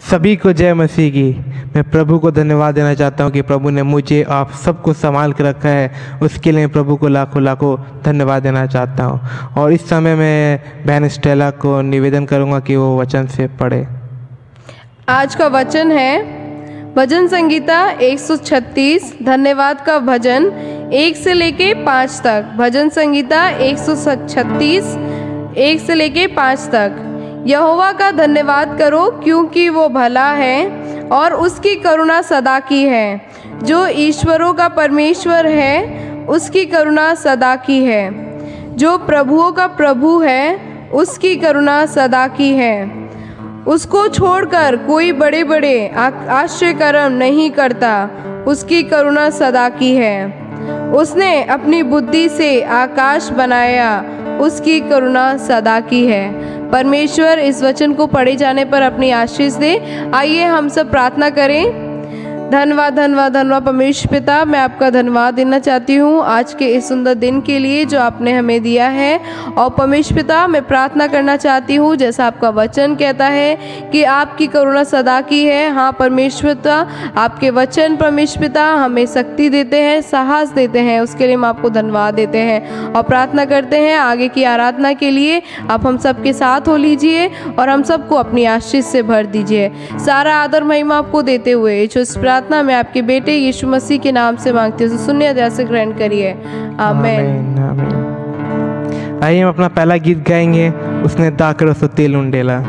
सभी को जय मसीह की। मैं प्रभु को धन्यवाद देना चाहता हूँ कि प्रभु ने मुझे आप सबको संभाल के रखा है। उसके लिए प्रभु को लाखों लाखों धन्यवाद देना चाहता हूँ। और इस समय मैं बहन स्टेला को निवेदन करूँगा कि वो वचन से पढ़े। आज का वचन है भजन संगीता 136 धन्यवाद का भजन 1 से लेके 5 तक। भजन संगीता 136 1 से लेके 5 तक। यहोवा का धन्यवाद करो क्योंकि वो भला है और उसकी करुणा सदा की है। जो ईश्वरों का परमेश्वर है उसकी करुणा सदा की है। जो प्रभुओं का प्रभु है उसकी करुणा सदा की है। उसको छोड़कर कोई बड़े बड़े आश्चर्य कर्म नहीं करता, उसकी करुणा सदा की है। उसने अपनी बुद्धि से आकाश बनाया, उसकी करुणा सदा की है। परमेश्वर इस वचन को पढ़े जाने पर अपनी आशीष दे। आइए हम सब प्रार्थना करें। धन्यवाद धन्यवाद धन्यवाद परमेश्वर पिता, मैं आपका धन्यवाद देना चाहती हूँ आज के इस सुंदर दिन के लिए जो आपने हमें दिया है। और परमेश्वर पिता, मैं प्रार्थना करना चाहती हूँ जैसा आपका वचन कहता है कि आपकी करुणा सदा की है। हाँ परमेश्वर पिता, आपके वचन परमेश्वर पिता हमें शक्ति देते हैं, साहस देते हैं, उसके लिए हम आपको धन्यवाद देते हैं और प्रार्थना करते हैं आगे की आराधना के लिए आप हम सबके साथ हो लीजिए और हम सबको अपनी आशीष से भर दीजिए। सारा आदर महिमा आपको देते हुए जो प्रार्थना मैं आपके बेटे यीशु मसीह के नाम से मांगती हूँ, सुनिए दया से ग्रहण करिए। आमीन। आमीन। आइए हम अपना पहला गीत गाएंगे, उसने दाकर सो तेल उंडेला।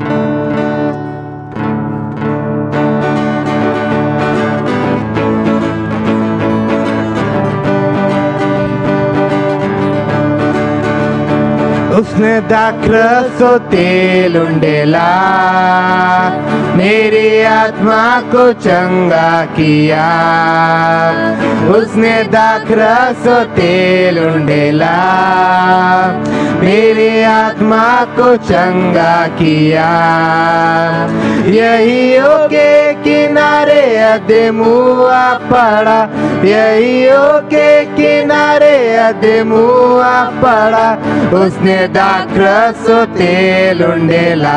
उसने दाकर सो तेल उंडेला, मेरी आत्मा को चंगा किया। उसने दाखरा सो तेल उंडेला, मेरी आत्मा को चंगा किया। यही के किनारे अदमुआ पड़ा, यही के किनारे अदमुआ पड़ा। उसने दाखरा सो तेल उंडेला।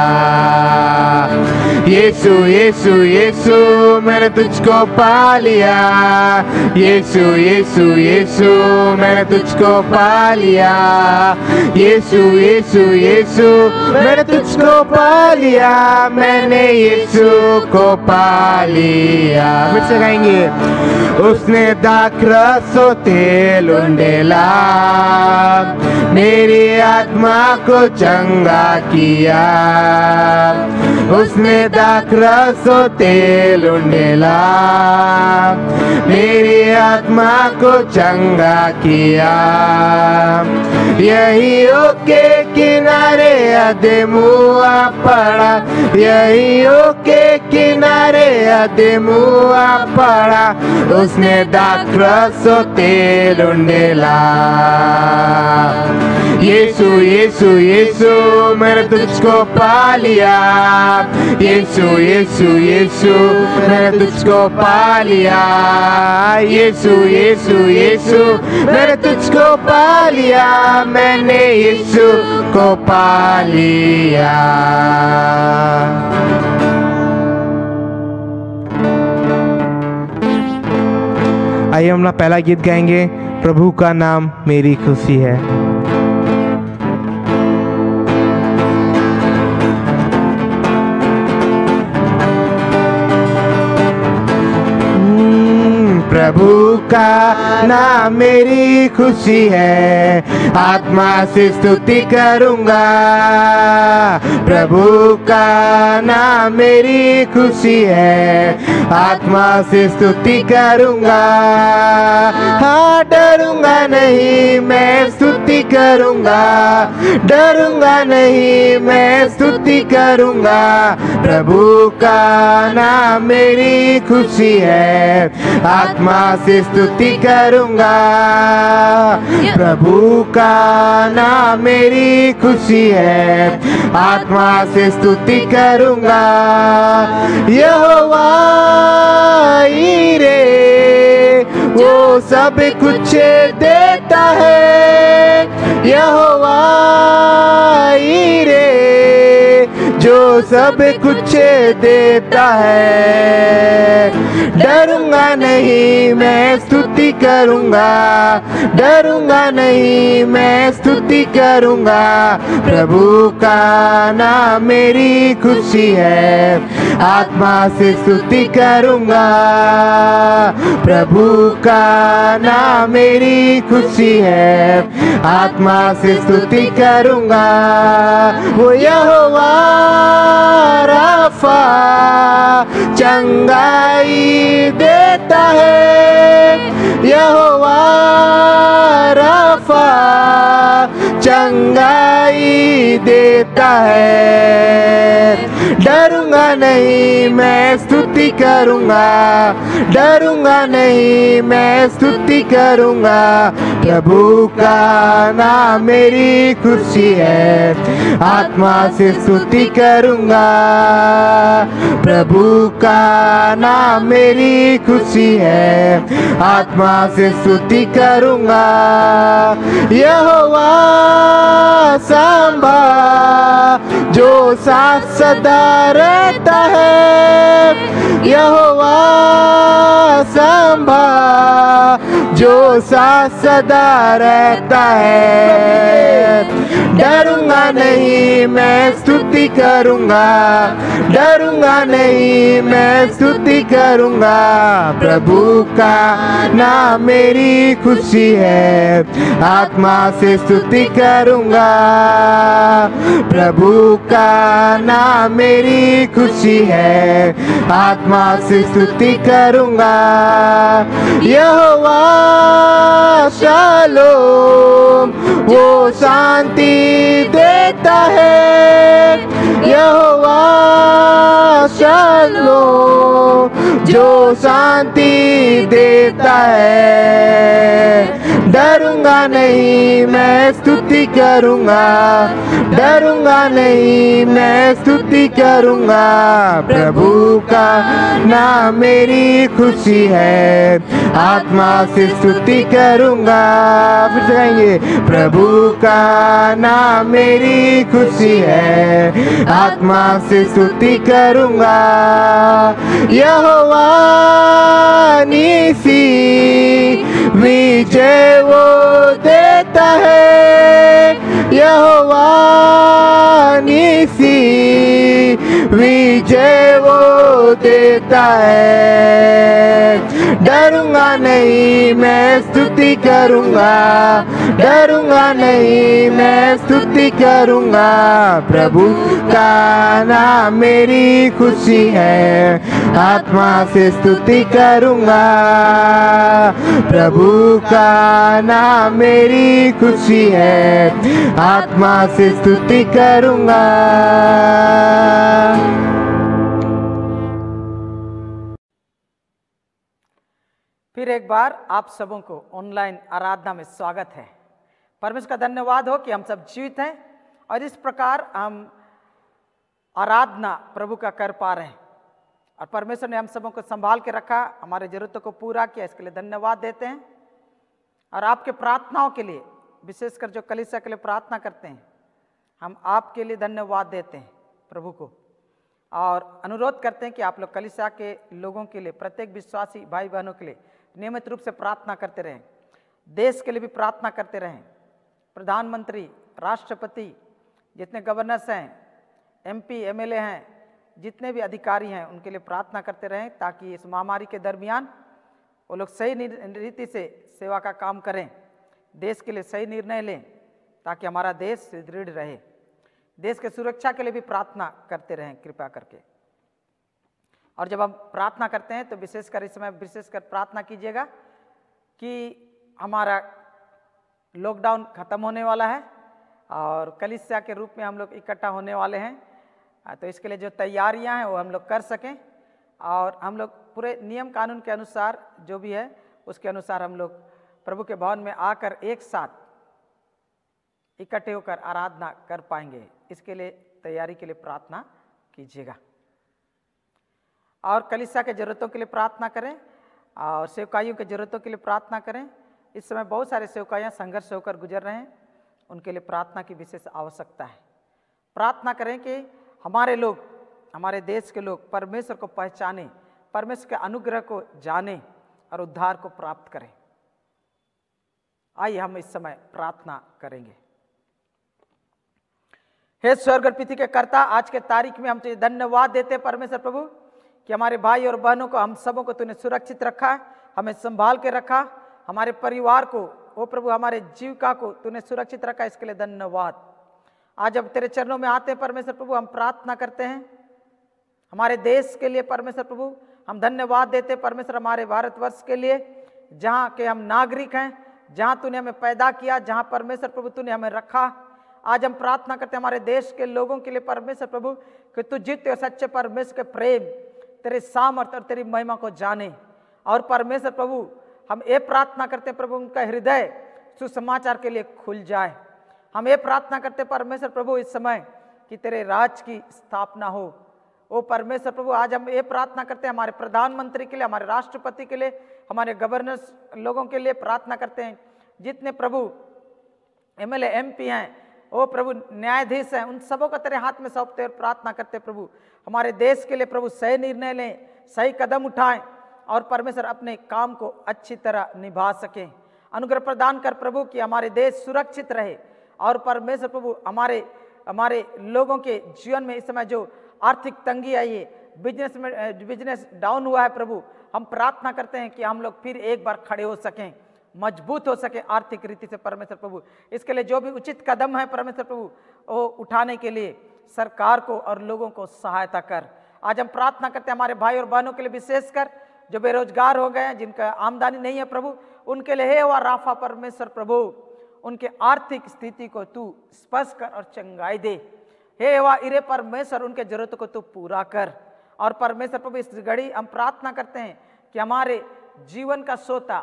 यीशु यीशु यीशु मैंने तुझको पा लिया, यीशु यीशु यीशु मैंने तुझको पा लिया। यीशु यीशु यीशु मैंने तुझको पा लिया, मैंने यीशु को पा लिया। फिर से गाएंगे। उसने दाखरा सो तेल उंडेला, मेरी आत्मा को चंगा किया। उसने दाखरा सो तेल उंडेला, मेरी आत्मा को चंगा किया। यही के किनारे अदमुआ पड़ा, यही के किनारे अदमुआ पड़ा। उसने दाखरा सो तेल उंडेला। यीशु यीशु यीशु मैंने तुझको पा लिया, यीशु यीशु यीशु मैंने तुझको पा लिया। यीशु यीशु यीशु मैंने तुझको पा लिया, मैंने यीशु को पा लिया। आइए हम अपना पहला गीत गाएंगे, प्रभु का नाम मेरी खुशी है। प्रभु का नाम मेरी खुशी है, आत्मा से स्तुति करूंगा। प्रभु का नाम मेरी खुशी है, आत्मा से स्तुति करूंगा। हाँ डरूंगा नहीं मैं स्तुति करूंगा, डरूंगा नहीं मैं स्तुति करूंगा। प्रभु का नाम मेरी खुशी है, आत्मा से स्तुति करूंगा। प्रभु का नाम मेरी खुशी है, आत्मा से स्तुति करूंगा। यहोवा ईरे वो सब कुछ देता है, यहोवा ईरे जो सब कुछ देता है। डरूंगा नहीं मैं स्तुति करूंगा, डरूंगा नहीं मैं स्तुति करूंगा। प्रभु का नाम मेरी खुशी है, आत्मा से स्तुति करूंगा। प्रभु का नाम मेरी खुशी है, आत्मा से स्तुति करूंगा। वो यहोवा राफा चंगाई देता है, यहोवा राफा चंगाई देता है। डरूंगा नहीं मैं स्तुति करूंगा, डरूंगा नहीं मैं स्तुति करूंगा। प्रभु का नाम मेरी खुशी है, आत्मा से स्तुति करूंगा। प्रभु का नाम मेरी खुशी है, आत्मा से स्तुति करूंगा। यहोवा सांबा जो साथ सदा रहता है, यहोवा सांबा जो साथ सदा रहता है। डरूंगा नहीं मैं स्तुति करूंगा, डरूंगा नहीं मैं स्तुति करूंगा। प्रभु का नाम मेरी खुशी है, आत्मा से स्तुति करूंगा। प्रभु का नाम मेरी खुशी है, आत्मा से स्तुति करूंगा। यहोवा शालोम वो शांति देता है, यहोवा शालोम जो शांति देता है। डरूंगा नहीं मैं स्तुति करूंगा, डरूंगा नहीं मैं स्तुति करूंगा। प्रभु का नाम मेरी खुशी है, आत्मा से स्तुति करूंगा। फिर से गाएंगे, प्रभु का नाम मेरी खुशी है, आत्मा से स्तुति करूंगा। यहोवा नीसी विजय वो देता है, यहोवा नीसी विजय वो देता है। डरूंगा नहीं मैं स्तुति करूंगा, डरूंगा नहीं मैं स्तुति करूंगा। प्रभु का नाम मेरी खुशी है, आत्मा से स्तुति करूंगा। प्रभु का नाम मेरी खुशी है, आत्मा से स्तुति करूंगा। फिर एक बार आप सबों को ऑनलाइन आराधना में स्वागत है। परमेश्वर का धन्यवाद हो कि हम सब जीवित हैं और इस प्रकार हम आराधना प्रभु का कर पा रहे हैं और परमेश्वर ने हम सबों को संभाल के रखा, हमारे जरूरतों को पूरा किया, इसके लिए धन्यवाद देते हैं। और आपके प्रार्थनाओं के लिए, विशेषकर जो कलीसिया के लिए प्रार्थना करते हैं, हम आपके लिए धन्यवाद देते हैं प्रभु को और अनुरोध करते हैं कि आप लोग कलीसिया के लोगों के लिए, प्रत्येक विश्वासी भाई बहनों के लिए नियमित रूप से प्रार्थना करते रहें। देश के लिए भी प्रार्थना करते रहें। प्रधानमंत्री, राष्ट्रपति, जितने गवर्नर्स हैं, एमपी, एमएलए हैं, जितने भी अधिकारी हैं, उनके लिए प्रार्थना करते रहें ताकि इस महामारी के दरमियान वो लोग सही रीति से सेवा का काम करें, देश के लिए सही निर्णय लें ताकि हमारा देश सुदृढ़ रहे। देश के सुरक्षा के लिए भी प्रार्थना करते रहें कृपया करके। और जब हम प्रार्थना करते हैं तो विशेषकर इस समय विशेषकर प्रार्थना कीजिएगा कि हमारा लॉकडाउन खत्म होने वाला है और कलीसिया के रूप में हम लोग इकट्ठा होने वाले हैं। तो इसके लिए जो तैयारियां हैं वो हम लोग कर सकें और हम लोग पूरे नियम कानून के अनुसार जो भी है उसके अनुसार हम लोग प्रभु के भवन में आकर एक साथ इकट्ठे होकर आराधना कर पाएंगे। इसके लिए तैयारी के लिए प्रार्थना कीजिएगा और कलीसिया के जरूरतों के लिए प्रार्थना करें और सेवकाइयों के जरूरतों के लिए प्रार्थना करें। इस समय बहुत सारे सेवकाइयाँ संघर्ष होकर गुजर रहे हैं, उनके लिए प्रार्थना की विशेष आवश्यकता है। प्रार्थना करें कि हमारे लोग, हमारे देश के लोग परमेश्वर को पहचाने, परमेश्वर के अनुग्रह को जाने और उद्धार को प्राप्त करें। आइए हम इस समय प्रार्थना करेंगे। हे स्वर्ग और पृथ्वी के कर्ता, आज के तारीख में हम तुझे धन्यवाद देते हैं परमेश्वर प्रभु कि हमारे भाई और बहनों को, हम सबों को तूने सुरक्षित रखा, हमें संभाल के रखा, हमारे परिवार को, ओ प्रभु हमारे जीविका को तूने सुरक्षित रखा, इसके लिए धन्यवाद। आज अब तेरे चरणों में आते हैं परमेश्वर प्रभु, हम प्रार्थना करते हैं हमारे देश के लिए परमेश्वर प्रभु, हम धन्यवाद देते हैं परमेश्वर हमारे भारतवर्ष के लिए, जहाँ के हम नागरिक हैं, जहाँ तूने हमें पैदा किया, जहाँ परमेश्वर प्रभु तूने हमें रखा। आज हम प्रार्थना करते हैं हमारे देश के लोगों के लिए परमेश्वर प्रभु कि तू जीते और सच्चे परमेश्वर के प्रेम, तेरे सामर्थ और तेरी महिमा को जाने। और परमेश्वर प्रभु हम ये प्रार्थना करते हैं प्रभु उनका हृदय सुसमाचार के लिए खुल जाए। हम ये प्रार्थना करते परमेश्वर प्रभु इस समय कि तेरे राज की स्थापना हो। ओ परमेश्वर प्रभु आज हम ये प्रार्थना करते हैं हमारे प्रधानमंत्री के लिए, हमारे राष्ट्रपति के लिए, हमारे गवर्नर्स लोगों के लिए प्रार्थना करते हैं, जितने प्रभु एमएलए एमपी हैं, ओ प्रभु न्यायाधीश हैं, उन सबों का तेरे हाथ में सौंपते और प्रार्थना करते प्रभु हमारे देश के लिए प्रभु सही निर्णय लें, सही कदम उठाएं और परमेश्वर अपने काम को अच्छी तरह निभा सकें। अनुग्रह प्रदान कर प्रभु कि हमारे देश सुरक्षित रहे और परमेश्वर प्रभु हमारे लोगों के जीवन में इस समय जो आर्थिक तंगी आई है, बिजनेस डाउन हुआ है प्रभु, हम प्रार्थना करते हैं कि हम लोग फिर एक बार खड़े हो सकें, मजबूत हो सके आर्थिक रीति से परमेश्वर प्रभु। इसके लिए जो भी उचित कदम है परमेश्वर प्रभु वो उठाने के लिए सरकार को और लोगों को सहायता कर। आज हम प्रार्थना करते हैं हमारे भाई और बहनों के लिए, विशेषकर जो बेरोजगार हो गए हैं, जिनका आमदनी नहीं है प्रभु, उनके लिए हे हुआ राफा परमेश्वर प्रभु उनके आर्थिक स्थिति को तू स्पर्श कर और चंगाई दे। हे हुआ इरे परमेश्वर उनके जरूरतों को तू पूरा कर। और परमेश्वर प्रभु इस घड़ी हम प्रार्थना करते हैं कि हमारे जीवन का सोता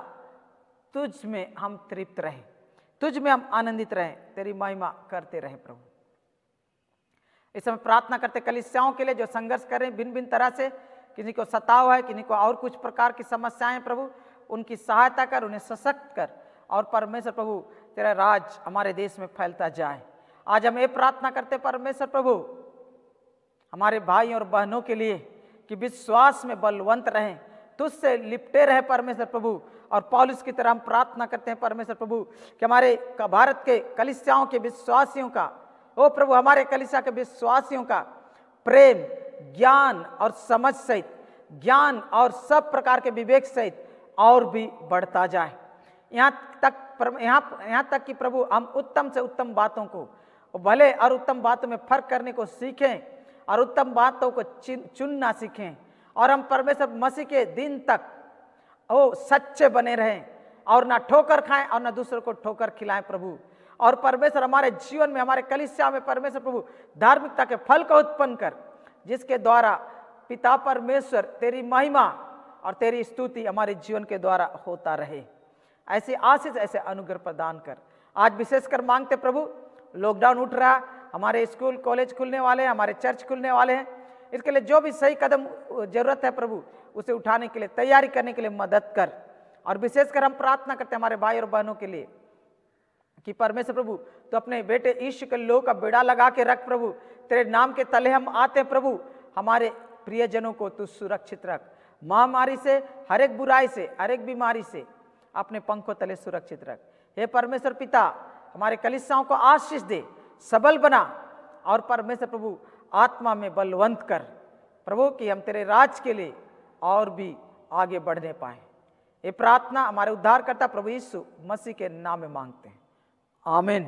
तुझ में हम तृप्त रहें, तुझ में हम आनंदित रहें, तेरी महिमा करते रहें प्रभु। इस समय प्रार्थना करते कलीसियाओं के लिए जो संघर्ष कर रहे हैं भिन्न भिन्न तरह से, किसी को सताव है, किसी को और कुछ प्रकार की समस्याएं प्रभु, उनकी सहायता कर, उन्हें सशक्त कर और परमेश्वर प्रभु तेरा राज हमारे देश में फैलता जाए। आज हम ये प्रार्थना करते परमेश्वर प्रभु हमारे भाई और बहनों के लिए कि विश्वास में बलवंत रहें, तुझसे लिपटे रहे परमेश्वर प्रभु। और पौलुस की तरह हम प्रार्थना करते हैं परमेश्वर प्रभु कि हमारे भारत के कलीसियाओं के विश्वासियों का, ओ प्रभु हमारे कलीसिया के विश्वासियों का प्रेम, ज्ञान और समझ सहित, ज्ञान और सब प्रकार के विवेक सहित और भी बढ़ता जाए। यहाँ तक कि प्रभु हम उत्तम से उत्तम बातों को, भले और उत्तम बातों में फर्क करने को सीखें और उत्तम बातों को चुनना सीखें, और हम परमेश्वर मसीह के दिन तक ओ सच्चे बने रहें और ना ठोकर खाएं और ना दूसरों को ठोकर खिलाएं प्रभु। और परमेश्वर हमारे जीवन में, हमारे कलीसिया में परमेश्वर प्रभु धार्मिकता के फल को उत्पन्न कर, जिसके द्वारा पिता परमेश्वर तेरी महिमा और तेरी स्तुति हमारे जीवन के द्वारा होता रहे। ऐसे आशीष, ऐसे अनुग्रह प्रदान कर। आज विशेषकर मांगते प्रभु, लॉकडाउन उठ रहा, हमारे स्कूल कॉलेज खुलने वाले हैं, हमारे चर्च खुलने वाले हैं, इसके लिए जो भी सही कदम जरूरत है प्रभु उसे उठाने के लिए, तैयारी करने के लिए मदद कर। और विशेषकर हम प्रार्थना करते हैं हमारे भाई और बहनों के लिए कि परमेश्वर प्रभु तो अपने बेटे यीशु के लोह का बेड़ा लगा के रख प्रभु, तेरे नाम के तले हम आते प्रभु, हमारे प्रियजनों को तू सुरक्षित रख, महामारी से, हर एक बुराई से, हर एक बीमारी से अपने पंखों तले सुरक्षित रख। हे परमेश्वर पिता हमारे कलीसियाओं को आशीष दे, सबल बना और परमेश्वर प्रभु आत्मा में बलवंत कर प्रभु कि हम तेरे राज के लिए और भी आगे बढ़ने पाए। ये प्रार्थना हमारे उद्धारकर्ता प्रभु यीशु मसीह के नाम में मांगते हैं, आमीन।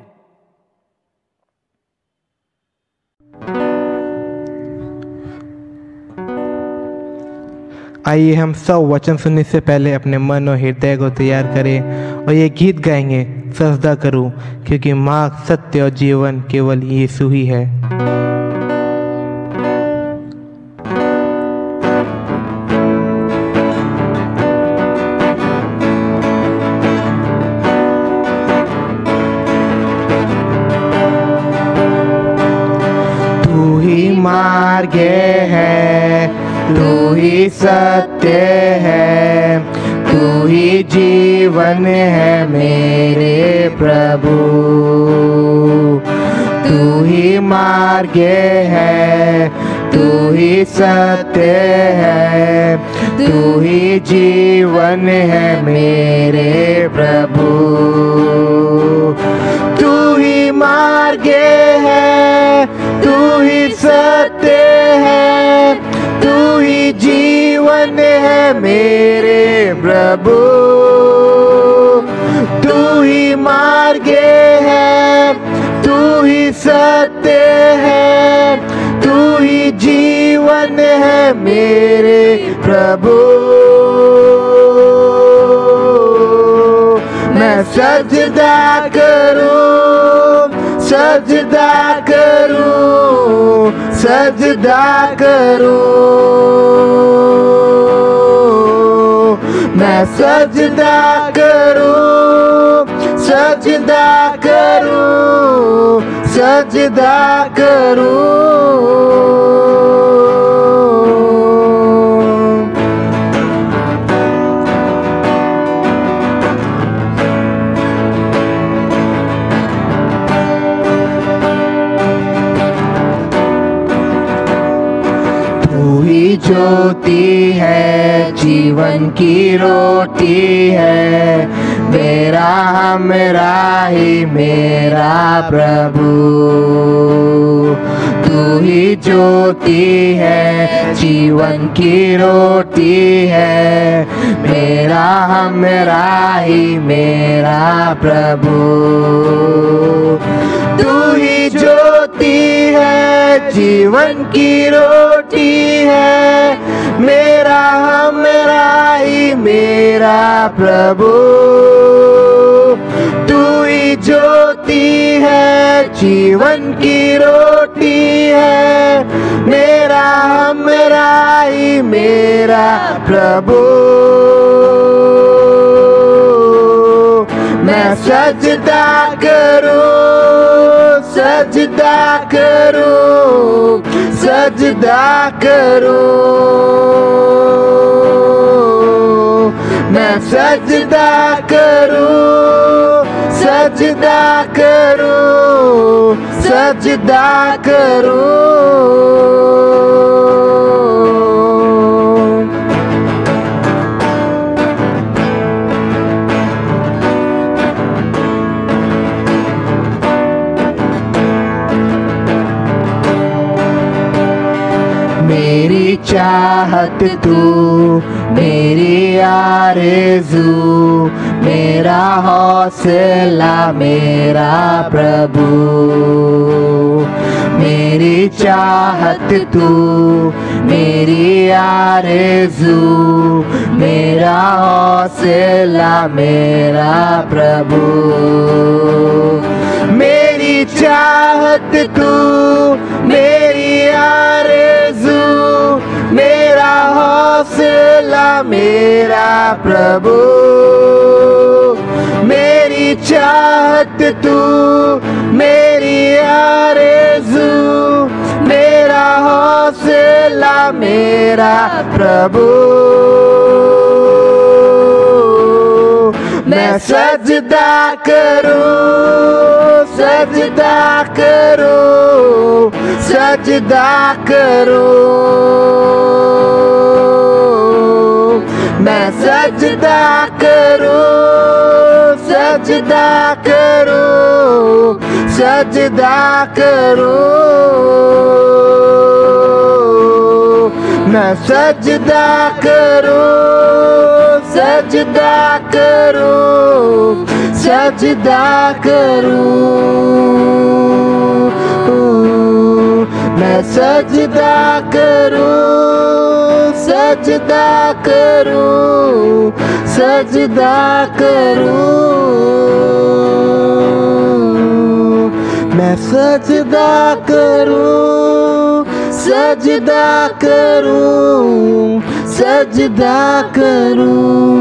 आइए हम सब वचन सुनने से पहले अपने मन और हृदय को तैयार करें और ये गीत गाएंगे, सजदा करूं क्योंकि मार्ग, सत्य और जीवन केवल यीशु ही है। तू ही मार्ग है, तू ही सत्य है, तू ही जीवन है मेरे प्रभु। तू ही मार्ग है, तू ही सत्य है, तू ही जीवन है मेरे प्रभु। तू ही मार्ग है, तू ही सत्य है, तू ही जीवन है मेरे प्रभु। तू ही मार्ग है, तू ही सत्य है, तू ही जीवन है मेरे प्रभु। मैं सजदा करूं, सजदा करूं, सजदा करूं। मैं सजदा करूं, सजदा करूं, सजदा करूं। तू ही ज्योति है, जीवन की रोटी है, मेरा हमरा ही मेरा प्रभु। तू ही ज्योति है, जीवन की रोटी है, मेरा हमरा ही मेरा प्रभु। तू ही ज्योति है, जीवन की रोटी है, मेरा हमरा ही मेरा प्रभु। तू ही ज्योति है, जीवन की रोटी है, मेरा हमरा ही मेरा प्रभु। मैं सजदा करूं, सजदा करूं, सजदा करूं। मैं सजदा करूं, सजदा करूं, सजदा करूं। मेरी चाहत तू, मेरी आरज़ू, मेरा हौसला मेरा प्रभु। मेरी चाहत तू, मेरी आरज़ू, मेरा हौसला मेरा प्रभु। मेरी चाहत तू, मेरी आरज़ू, मेरा हौसला मेरा प्रभु। मेरी चाहत तू, मेरी आरज़ू, मेरा हौसला मेरा प्रभु। मैं सजदा करूं, सजदा करूं, सजदा करूं। मैं सजदा करूं, सजदा करूं, सजदा करूं। मैं सजदा करूं, सजदा करूं, सजदा करूं। मैं सजदा करूं, सजदा करूं, सजदा करूं। मैं सजदा करूं, सजदा करूं, सजदा करूं।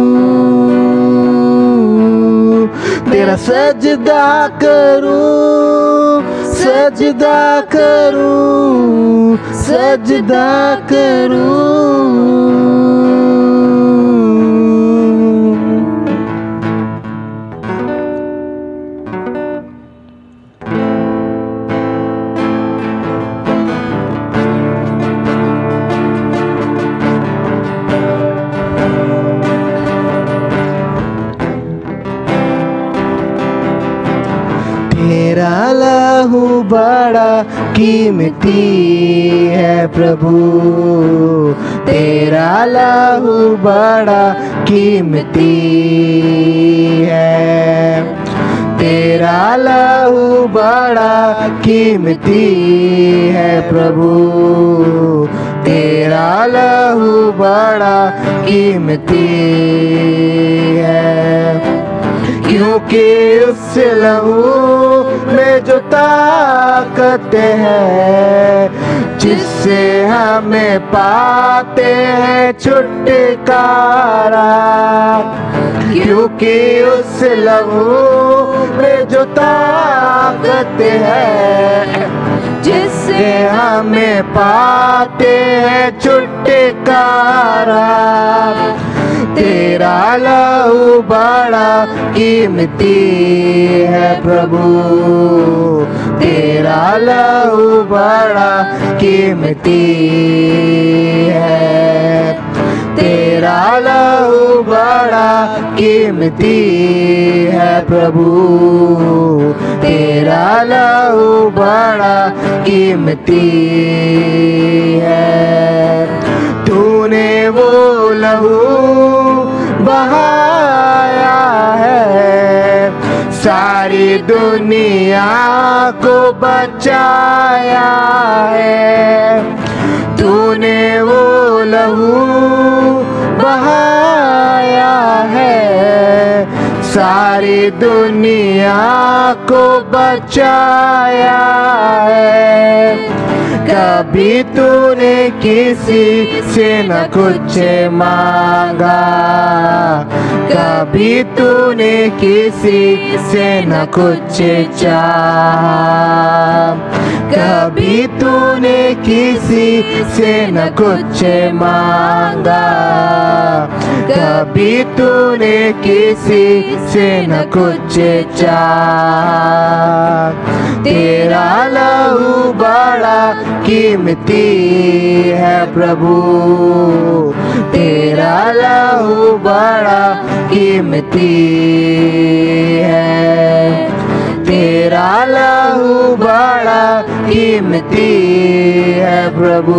तेरा सजदा करूं, सजदा करूं, सजदा करूं। बड़ा कीमती है प्रभु, तेरा लहू बड़ा कीमती है, तेरा लहू बड़ा कीमती है प्रभु, तेरा लहू बड़ा कीमती है। क्योंकि उस लहू में जो ताकत है, जिससे हमें पाते हैं छुटकारा, क्योंकि उस लहू में जो ताकत है, जिससे हमें पाते हैं छुटकारा, तेरा लहू बड़ा कीमती है प्रभु, तेरा लहू बड़ा कीमती है, तेरा लहू बड़ा कीमती है प्रभु, तेरा लहू बड़ा कीमती है। तूने वो लहू बहाया है, सारी दुनिया को बचाया है, तूने वो लहू बहाया है, सारी दुनिया को बचाया है। कभी तूने किसी से न कुछ मांगा, कभी तूने किसी से न कुछ चाहा, कभी तूने किसी से न कुछ मांगा, कभी तूने किसी से न कुछ चाहा, तेरा लहू बड़ा कीमती है प्रभु, तेरा लहू बड़ा कीमती है, तेरा लहू बड़ा कीमती है प्रभु,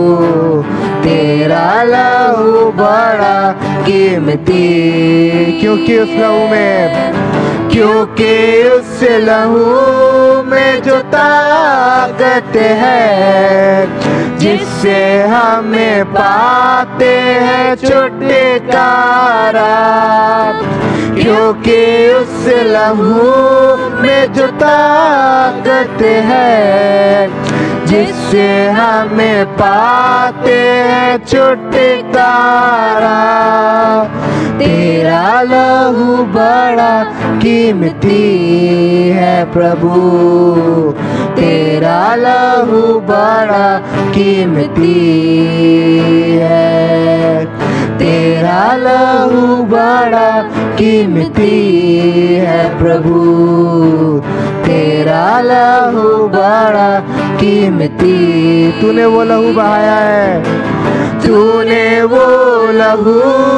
तेरा लहू बड़ा कीमती। क्योंकि उस लहू में, क्योंकि उस लहू में जो ताकत है, जिससे हमें पाते हैं छुटकारा, क्योंकि उस लहू में जो ताकत है, जिससे हमें पाते हैं छुटकारा, तेरा लहू बड़ा कीमती है प्रभु, तेरा लहू बड़ा कीमती है, तेरा लहू बड़ा कीमती है प्रभु, तेरा लहू बड़ा कीमती। तूने वो लहू बहाया है, तूने वो लहू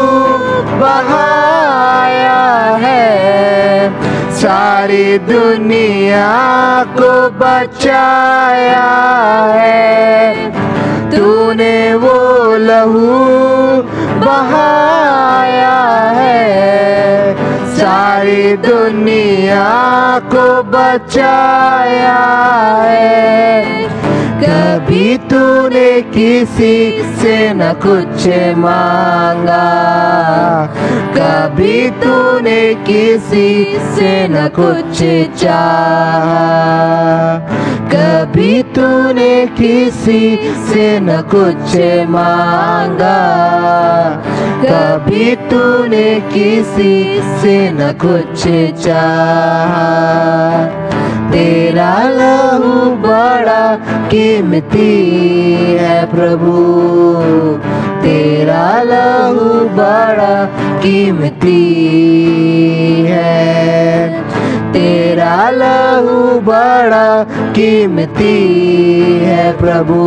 बहाया है, सारी दुनिया को बचाया है, तूने वो लहू बहाया है, सारी दुनिया को बचाया है। कभी तूने किसी से न कुछ मांगा, कभी तूने किसी से न कुछ चाहा, कभी तूने किसी से न कुछ मांगा, कभी तूने किसी से न कुछ चाहा, तेरा लहू बड़ा कीमती है प्रभु, तेरा लहू बड़ा कीमती है, तेरा लहू बड़ा कीमती है प्रभु,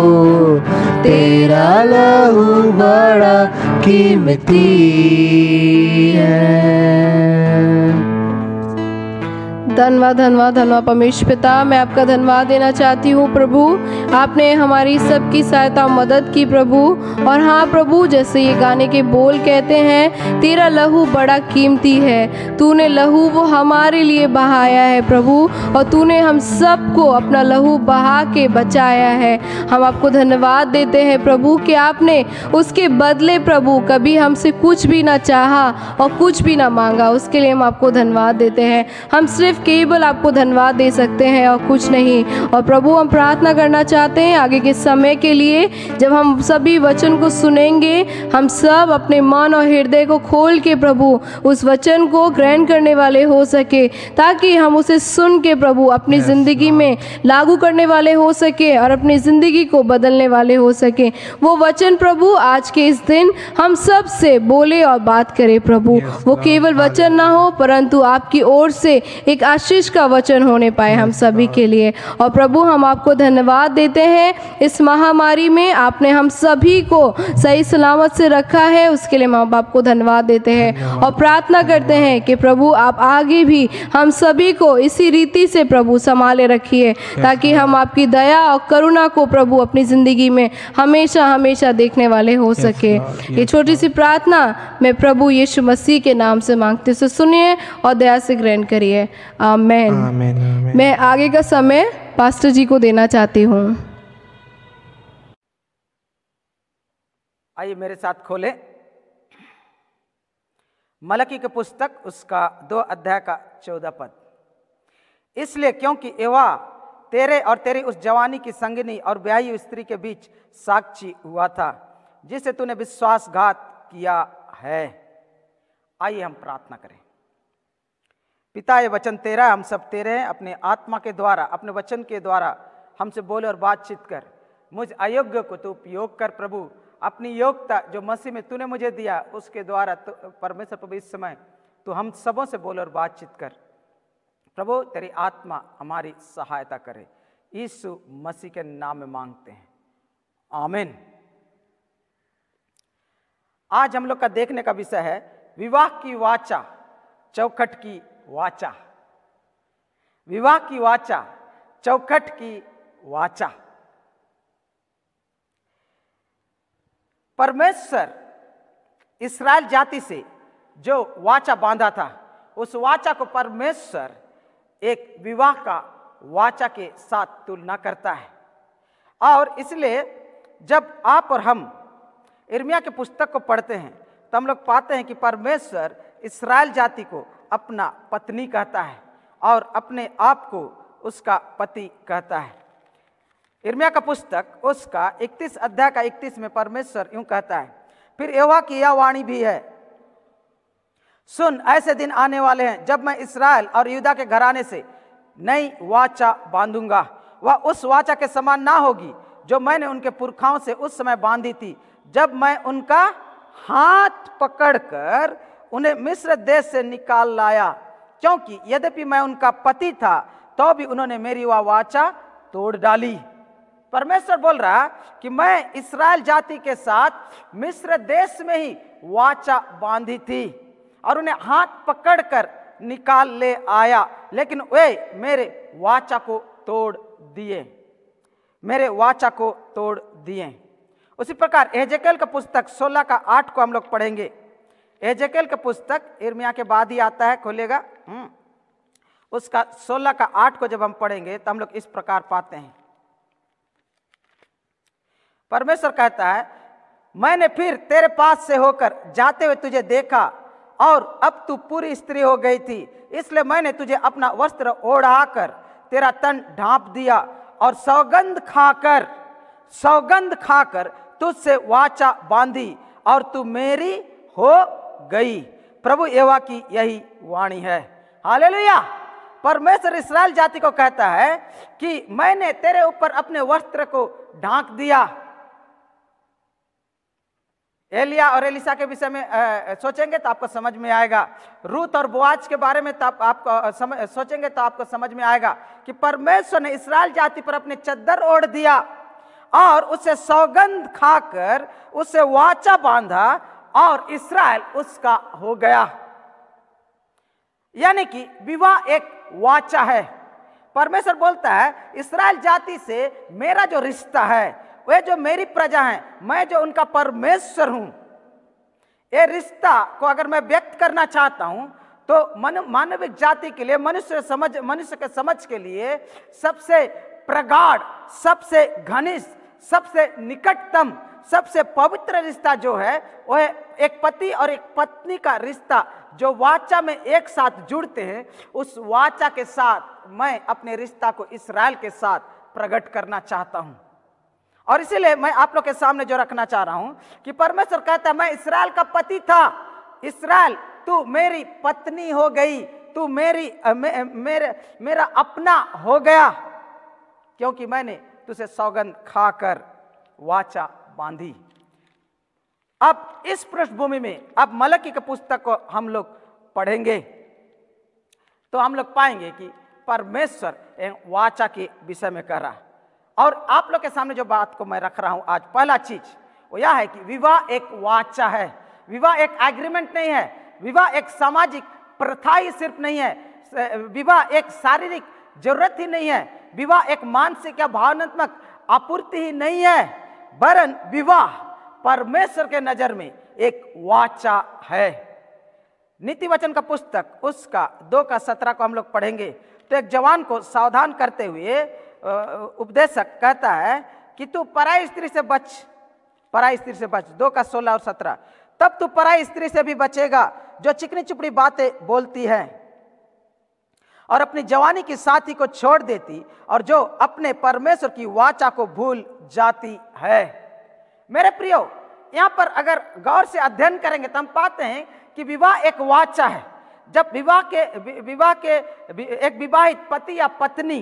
तेरा लहू बड़ा कीमती है। धन्यवाद धन्यवाद धन्यवाद परमेश्वर पिता, मैं आपका धन्यवाद देना चाहती हूँ प्रभु। आपने हमारी सबकी सहायता मदद की प्रभु। और हाँ प्रभु, जैसे ये गाने के बोल कहते हैं, तेरा लहू बड़ा कीमती है, तूने लहू वो हमारे लिए बहाया है प्रभु, और तूने हम सबको अपना लहू बहा के बचाया है। हम आपको धन्यवाद देते हैं प्रभु कि आपने उसके बदले प्रभु कभी हमसे कुछ भी ना चाहा और कुछ भी ना मांगा। उसके लिए हम आपको धन्यवाद देते हैं। हम सिर्फ केवल आपको धन्यवाद दे सकते हैं और कुछ नहीं। और प्रभु, हम प्रार्थना करना चाहते हैं आगे के समय के लिए, जब हम सभी वचन को सुनेंगे, हम सब अपने मन और हृदय को खोल के प्रभु उस वचन को ग्रहण करने वाले हो सके, ताकि हम उसे सुन के प्रभु अपनी ज़िंदगी में लागू करने वाले हो सके और अपनी ज़िंदगी को बदलने वाले हो सके। वो वचन प्रभु आज के इस दिन हम सब से बोले और बात करे प्रभु। वो केवल वचन ना हो, परंतु आपकी ओर से एक आशीष का वचन होने पाए हम सभी के लिए। और प्रभु, हम आपको धन्यवाद देते हैं, इस महामारी में आपने हम सभी को सही सलामत से रखा है, उसके लिए हम आपको धन्यवाद देते हैं। और प्रार्थना करते हैं कि प्रभु आप आगे भी हम सभी को इसी रीति से प्रभु संभाले रखिए, ताकि हम आपकी दया और करुणा को प्रभु अपनी ज़िंदगी में हमेशा हमेशा देखने वाले हो सके। ये छोटी सी प्रार्थना मैं प्रभु यीशु मसीह के नाम से मांगते, से सुनिए और दया से ग्रहण करिए। आमेन। मैं आगे का समय पास्टर जी को देना चाहती हूँ। आइए मेरे साथ खोलें मलकी की पुस्तक, उसका 2 अध्याय का 14 पद। इसलिए क्योंकि एवा तेरे और तेरी उस जवानी की संगिनी और ब्याही स्त्री के बीच साक्षी हुआ था, जिसे तूने विश्वासघात किया है। आइए हम प्रार्थना करें। पिता, ये वचन तेरा, हम सब तेरे हैं। अपने आत्मा के द्वारा, अपने वचन के द्वारा हमसे बोले और बातचीत कर। मुझ अयोग्य को तू उपयोग कर प्रभु। अपनी योग्यता जो मसीह में तूने मुझे दिया, उसके द्वारा परमेश्वर प्रभु इस समय तू हम सबों से बोले और बातचीत कर प्रभु। तेरी आत्मा हमारी सहायता करे, यीशु मसीह के नाम में मांगते हैं, आमीन। आज हम लोग का देखने का विषय है विवाह की वाचा, चौखट की वाचा। विवाह की वाचा, चौखट की वाचा। परमेश्वर इस्राएल जाति से जो वाचा बांधा था, उस वाचा को परमेश्वर एक विवाह का वाचा के साथ तुलना करता है। और इसलिए जब आप और हम यिर्मयाह के पुस्तक को पढ़ते हैं तो हम लोग पाते हैं कि परमेश्वर इस्राएल जाति को अपना पत्नी कहता है और अपने आप को उसका पति कहता है। यिर्मयाह का पुस्तक उसका 31 अध्याय का 31 में परमेश्वर यूं कहता है, फिर यहोवा की यह वाणी भी है, सुन ऐसे दिन आने वाले हैं जब मैं इस्राएल और यहूदा के घराने से नई वाचा बांधूंगा। वह उस वाचा के समान ना होगी जो मैंने उनके पुरखाओं से उस समय बांधी थी, जब मैं उनका हाथ पकड़कर उन्हें मिस्र देश से निकाल लाया, क्योंकि यद्यपि मैं उनका पति था तो भी उन्होंने मेरी वह वाचा तोड़ डाली। परमेश्वर बोल रहा कि मैं इस्राएल जाति के साथ मिस्र देश में ही वाचा बांधी थी और उन्हें हाथ पकड़कर निकाल ले आया, लेकिन वे मेरे वाचा को तोड़ दिए, मेरे वाचा को तोड़ दिए। उसी प्रकार एजेकेल का पुस्तक 16 का 8 को हम लोग पढ़ेंगे। एजेकेल का पुस्तक यिर्मयाह के बाद ही आता है, खोलेगा। उसका 16 का 8 को जब हम पढ़ेंगे तो हम लोग इस प्रकार पाते हैं, परमेश्वर कहता है, मैंने फिर तेरे पास से होकर जाते हुए तुझे देखा और अब तू पूरी स्त्री हो गई थी, इसलिए मैंने तुझे अपना वस्त्र ओढ़ाकर तेरा तन ढांप दिया और सौगंध खाकर तुझसे वाचा बांधी और तू मेरी हो गई। प्रभु यहोवा की यही वाणी है। हालेलुया। परमेश्वर इस्राएल जाति को कहता है कि मैंने तेरे ऊपर अपने वस्त्र को ढांक दिया। एलिया और एलिसा के विषय में सोचेंगे तो आपको समझ में आएगा। रूत और बोआज के बारे में तो आपको सोचेंगे तो आपको समझ में आएगा कि परमेश्वर ने इस्राएल जाति पर अपने चद्दर ओढ़ दिया और उसे सौगंध खाकर उसे वाचा बांधा और इस्राएल उसका हो गया। यानी कि विवाह एक वाचा है। परमेश्वर बोलता है इस्राएल जाति से मेरा जो रिश्ता है, वे जो मेरी प्रजा है, मैं जो उनका परमेश्वर हूं, ये रिश्ता को अगर मैं व्यक्त करना चाहता हूं तो मानविक जाति के लिए, मनुष्य के समझ के लिए सबसे प्रगाढ़, सबसे घनिष्ठ, सबसे निकटतम, सबसे पवित्र रिश्ता जो है वो है एक पति और एक पत्नी का रिश्ता, जो वाचा में एक साथ जुड़ते हैं। उस वाचा के साथ मैं अपने रिश्ता को इस्राएल के साथ प्रकट करना चाहता हूं। और इसीलिए मैं आप लोग के सामने जो रखना चाह रहा हूं कि परमेश्वर कहता है मैं इस्राएल का पति था, इस्राएल तू मेरी पत्नी हो गई, तू मेरा अपना हो गया, क्योंकि मैंने तुझे सौगंध खाकर वाचा बांधी। अब इस पृष्ठभूमि में अब मलकी के पुस्तक को हम लोग पढ़ेंगे तो हम लोग पाएंगे कि परमेश्वर वाचा के विषय में कह रहा है। और आप लोग के सामने जो बात को मैं रख रहा हूं आज, पहला चीज वो यह है कि विवाह एक वाचा है। विवाह एक एग्रीमेंट नहीं है, विवाह एक सामाजिक प्रथा ही सिर्फ नहीं है, विवाह एक शारीरिक जरूरत ही नहीं है, विवाह एक मानसिक या भावनात्मक आपूर्ति ही नहीं है, वरन विवाह परमेश्वर के नजर में एक वाचा है। नीति वचन का पुस्तक उसका 2:17 को हम लोग पढ़ेंगे तो एक जवान को सावधान करते हुए उपदेशक कहता है कि तू पराई स्त्री से बच, पराई स्त्री से बच। 2:16 और 17, तब तू पराई स्त्री से भी बचेगा जो चिकनी चुपड़ी बातें बोलती है और अपनी जवानी की साथी को छोड़ देती और जो अपने परमेश्वर की वाचा को भूल जाती है। मेरे प्रियो, यहां पर अगर गौर से अध्ययन करेंगे तो हम पाते हैं कि विवाह एक वाचा है। जब विवाह के एक विवाहित पति या पत्नी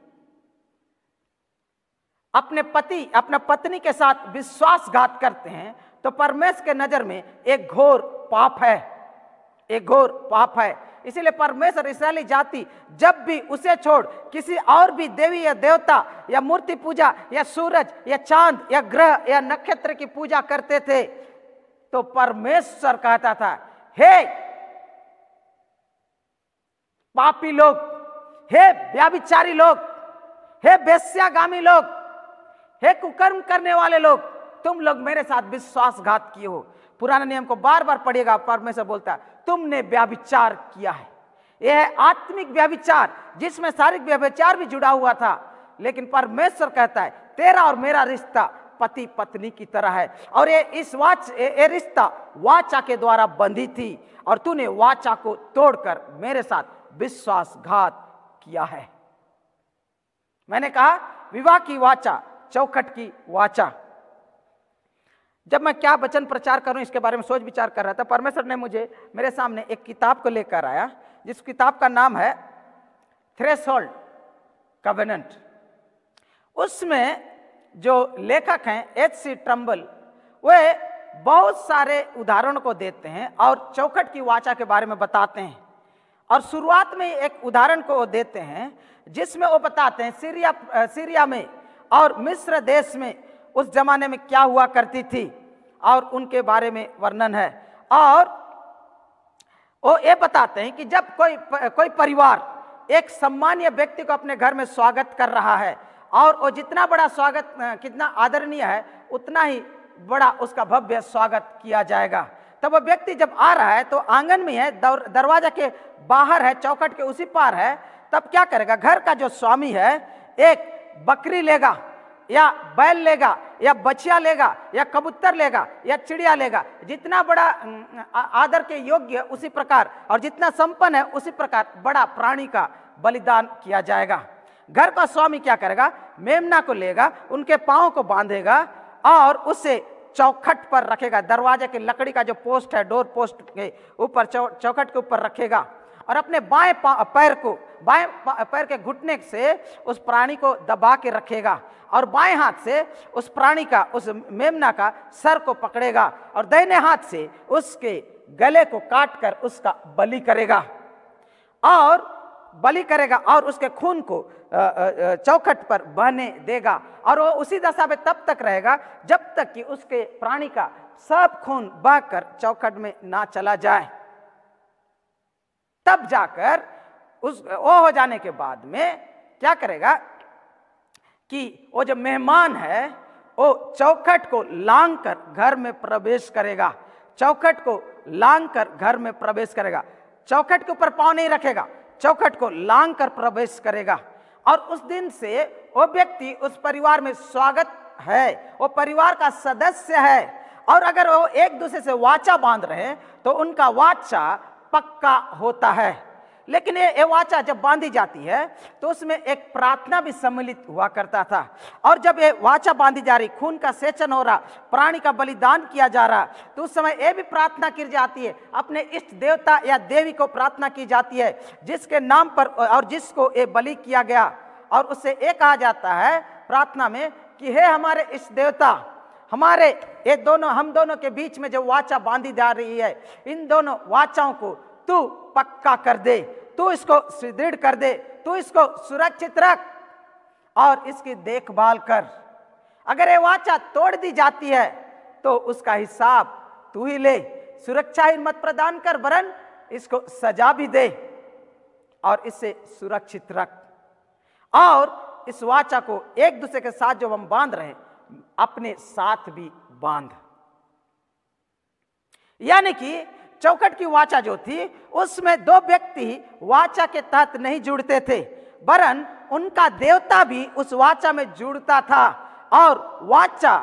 अपने पत्नी के साथ विश्वासघात करते हैं तो परमेश्वर के नजर में एक घोर पाप है, एक घोर पाप है। इसीलिए परमेश्वर इस्राएली जाति जब भी उसे छोड़ किसी और भी देवी या देवता या मूर्ति पूजा या सूरज या चांद या ग्रह या नक्षत्र की पूजा करते थे तो परमेश्वर कहता था, हे पापी लोग, हे व्याभिचारी लोग, हे बेश्यागामी लोग, हे कुकर्म करने वाले लोग, तुम लोग मेरे साथ विश्वासघात किए हो। पुराने नियम को बार बार पढ़िएगा, परमेश्वर बोलता है तुमने व्याभिचार किया है। यह है आत्मिक व्याभिचार जिसमें शारीरिक व्याभिचार भी जुड़ा हुआ था, लेकिन परमेश्वर कहता है तेरा और मेरा रिश्ता पति पत्नी की तरह है और ये रिश्ता वाचा के द्वारा बंधी थी और तूने वाचा को तोड़कर मेरे साथ विश्वासघात किया है। मैंने कहा विवाह की वाचा, चौखट की वाचा। जब मैं क्या वचन प्रचार करूं इसके बारे में सोच विचार कर रहा था, परमेश्वर ने मुझे मेरे सामने एक किताब को लेकर आया जिस किताब का नाम है थ्रेशोल्ड कवेनेंट। उसमें जो लेखक हैं H.C. ट्रम्बल, वे बहुत सारे उदाहरणों को देते हैं और चौखट की वाचा के बारे में बताते हैं। और शुरुआत में एक उदाहरण को देते हैं जिसमें वो बताते हैं सीरिया में और मिस्र देश में उस जमाने में क्या हुआ करती थी और उनके बारे में वर्णन है। और वो ये बताते हैं कि जब कोई परिवार एक सम्मानीय व्यक्ति को अपने घर में स्वागत कर रहा है और वो जितना बड़ा स्वागत, कितना आदरणीय है, उतना ही बड़ा उसका भव्य स्वागत किया जाएगा। तब वो व्यक्ति जब आ रहा है तो आंगन में है, दरवाजा के बाहर है, चौखट के उसी पार है, तब क्या करेगा, घर का जो स्वामी है एक बकरी लेगा या बैल लेगा या बछिया लेगा या कबूतर लेगा या चिड़िया लेगा, जितना बड़ा आदर के योग्य है उसी प्रकार और जितना संपन्न है उसी प्रकार बड़ा प्राणी का बलिदान किया जाएगा। घर का स्वामी क्या करेगा, मेमना को लेगा, उनके पांव को बांधेगा और उसे चौखट पर रखेगा, दरवाजे के लकड़ी का जो पोस्ट है, डोर पोस्ट के ऊपर, चौखट के ऊपर रखेगा और अपने बाएं पैर के घुटने से उस प्राणी को दबा के रखेगा और बाएं हाथ से उस प्राणी का, उस मेमना का सर को पकड़ेगा और दाहिने हाथ से उसके गले को काटकर उसका बलि करेगा और उसके खून को चौखट पर बहने देगा और वो उसी दशा में तब तक रहेगा जब तक कि उसके प्राणी का सब खून बहकर चौखट में ना चला जाए। तब जाकर वो हो जाने के बाद में क्या करेगा कि वो जो मेहमान है वो चौखट को लांग कर घर में प्रवेश करेगा, चौखट को लांग कर घर में प्रवेश करेगा, चौखट के ऊपर पांव नहीं रखेगा, चौखट को लांग कर प्रवेश करेगा। और उस दिन से वो व्यक्ति उस परिवार में स्वागत है, वो परिवार का सदस्य है। और अगर वो एक दूसरे से वाचा बांध रहे हैं तो उनका वाचा पक्का होता है। लेकिन ये वाचा जब बांधी जाती है तो उसमें एक प्रार्थना भी सम्मिलित हुआ करता था। और जब ये वाचा बांधी जा रही, खून का सेचन हो रहा, प्राणी का बलिदान किया जा रहा, तो उस समय ये भी प्रार्थना की जाती है, अपने इष्ट देवता या देवी को प्रार्थना की जाती है जिसके नाम पर और जिसको ये बलि किया गया। और उससे ये कहा जाता है प्रार्थना में कि हे हमारे इष्ट देवता, हमारे ये दोनों, हम दोनों के बीच में जो वाचा बांधी जा रही है, इन दोनों वाचाओं को तू पक्का कर दे, तू इसको सुदृढ़ कर दे, तू इसको सुरक्षित रख और इसकी देखभाल कर। अगर ये वाचा तोड़ दी जाती है तो उसका हिसाब तू ही ले, सुरक्षा ही मत प्रदान कर वरन इसको सजा भी दे और इसे सुरक्षित रख। और इस वाचा को एक दूसरे के साथ जो हम बांध रहे हैं अपने साथ भी बांध। यानी कि चौखट की वाचा जो थी उसमें दो व्यक्ति वाचा के तहत नहीं जुड़ते थे, वरन उनका देवता भी उस वाचा में जुड़ता था और वाचा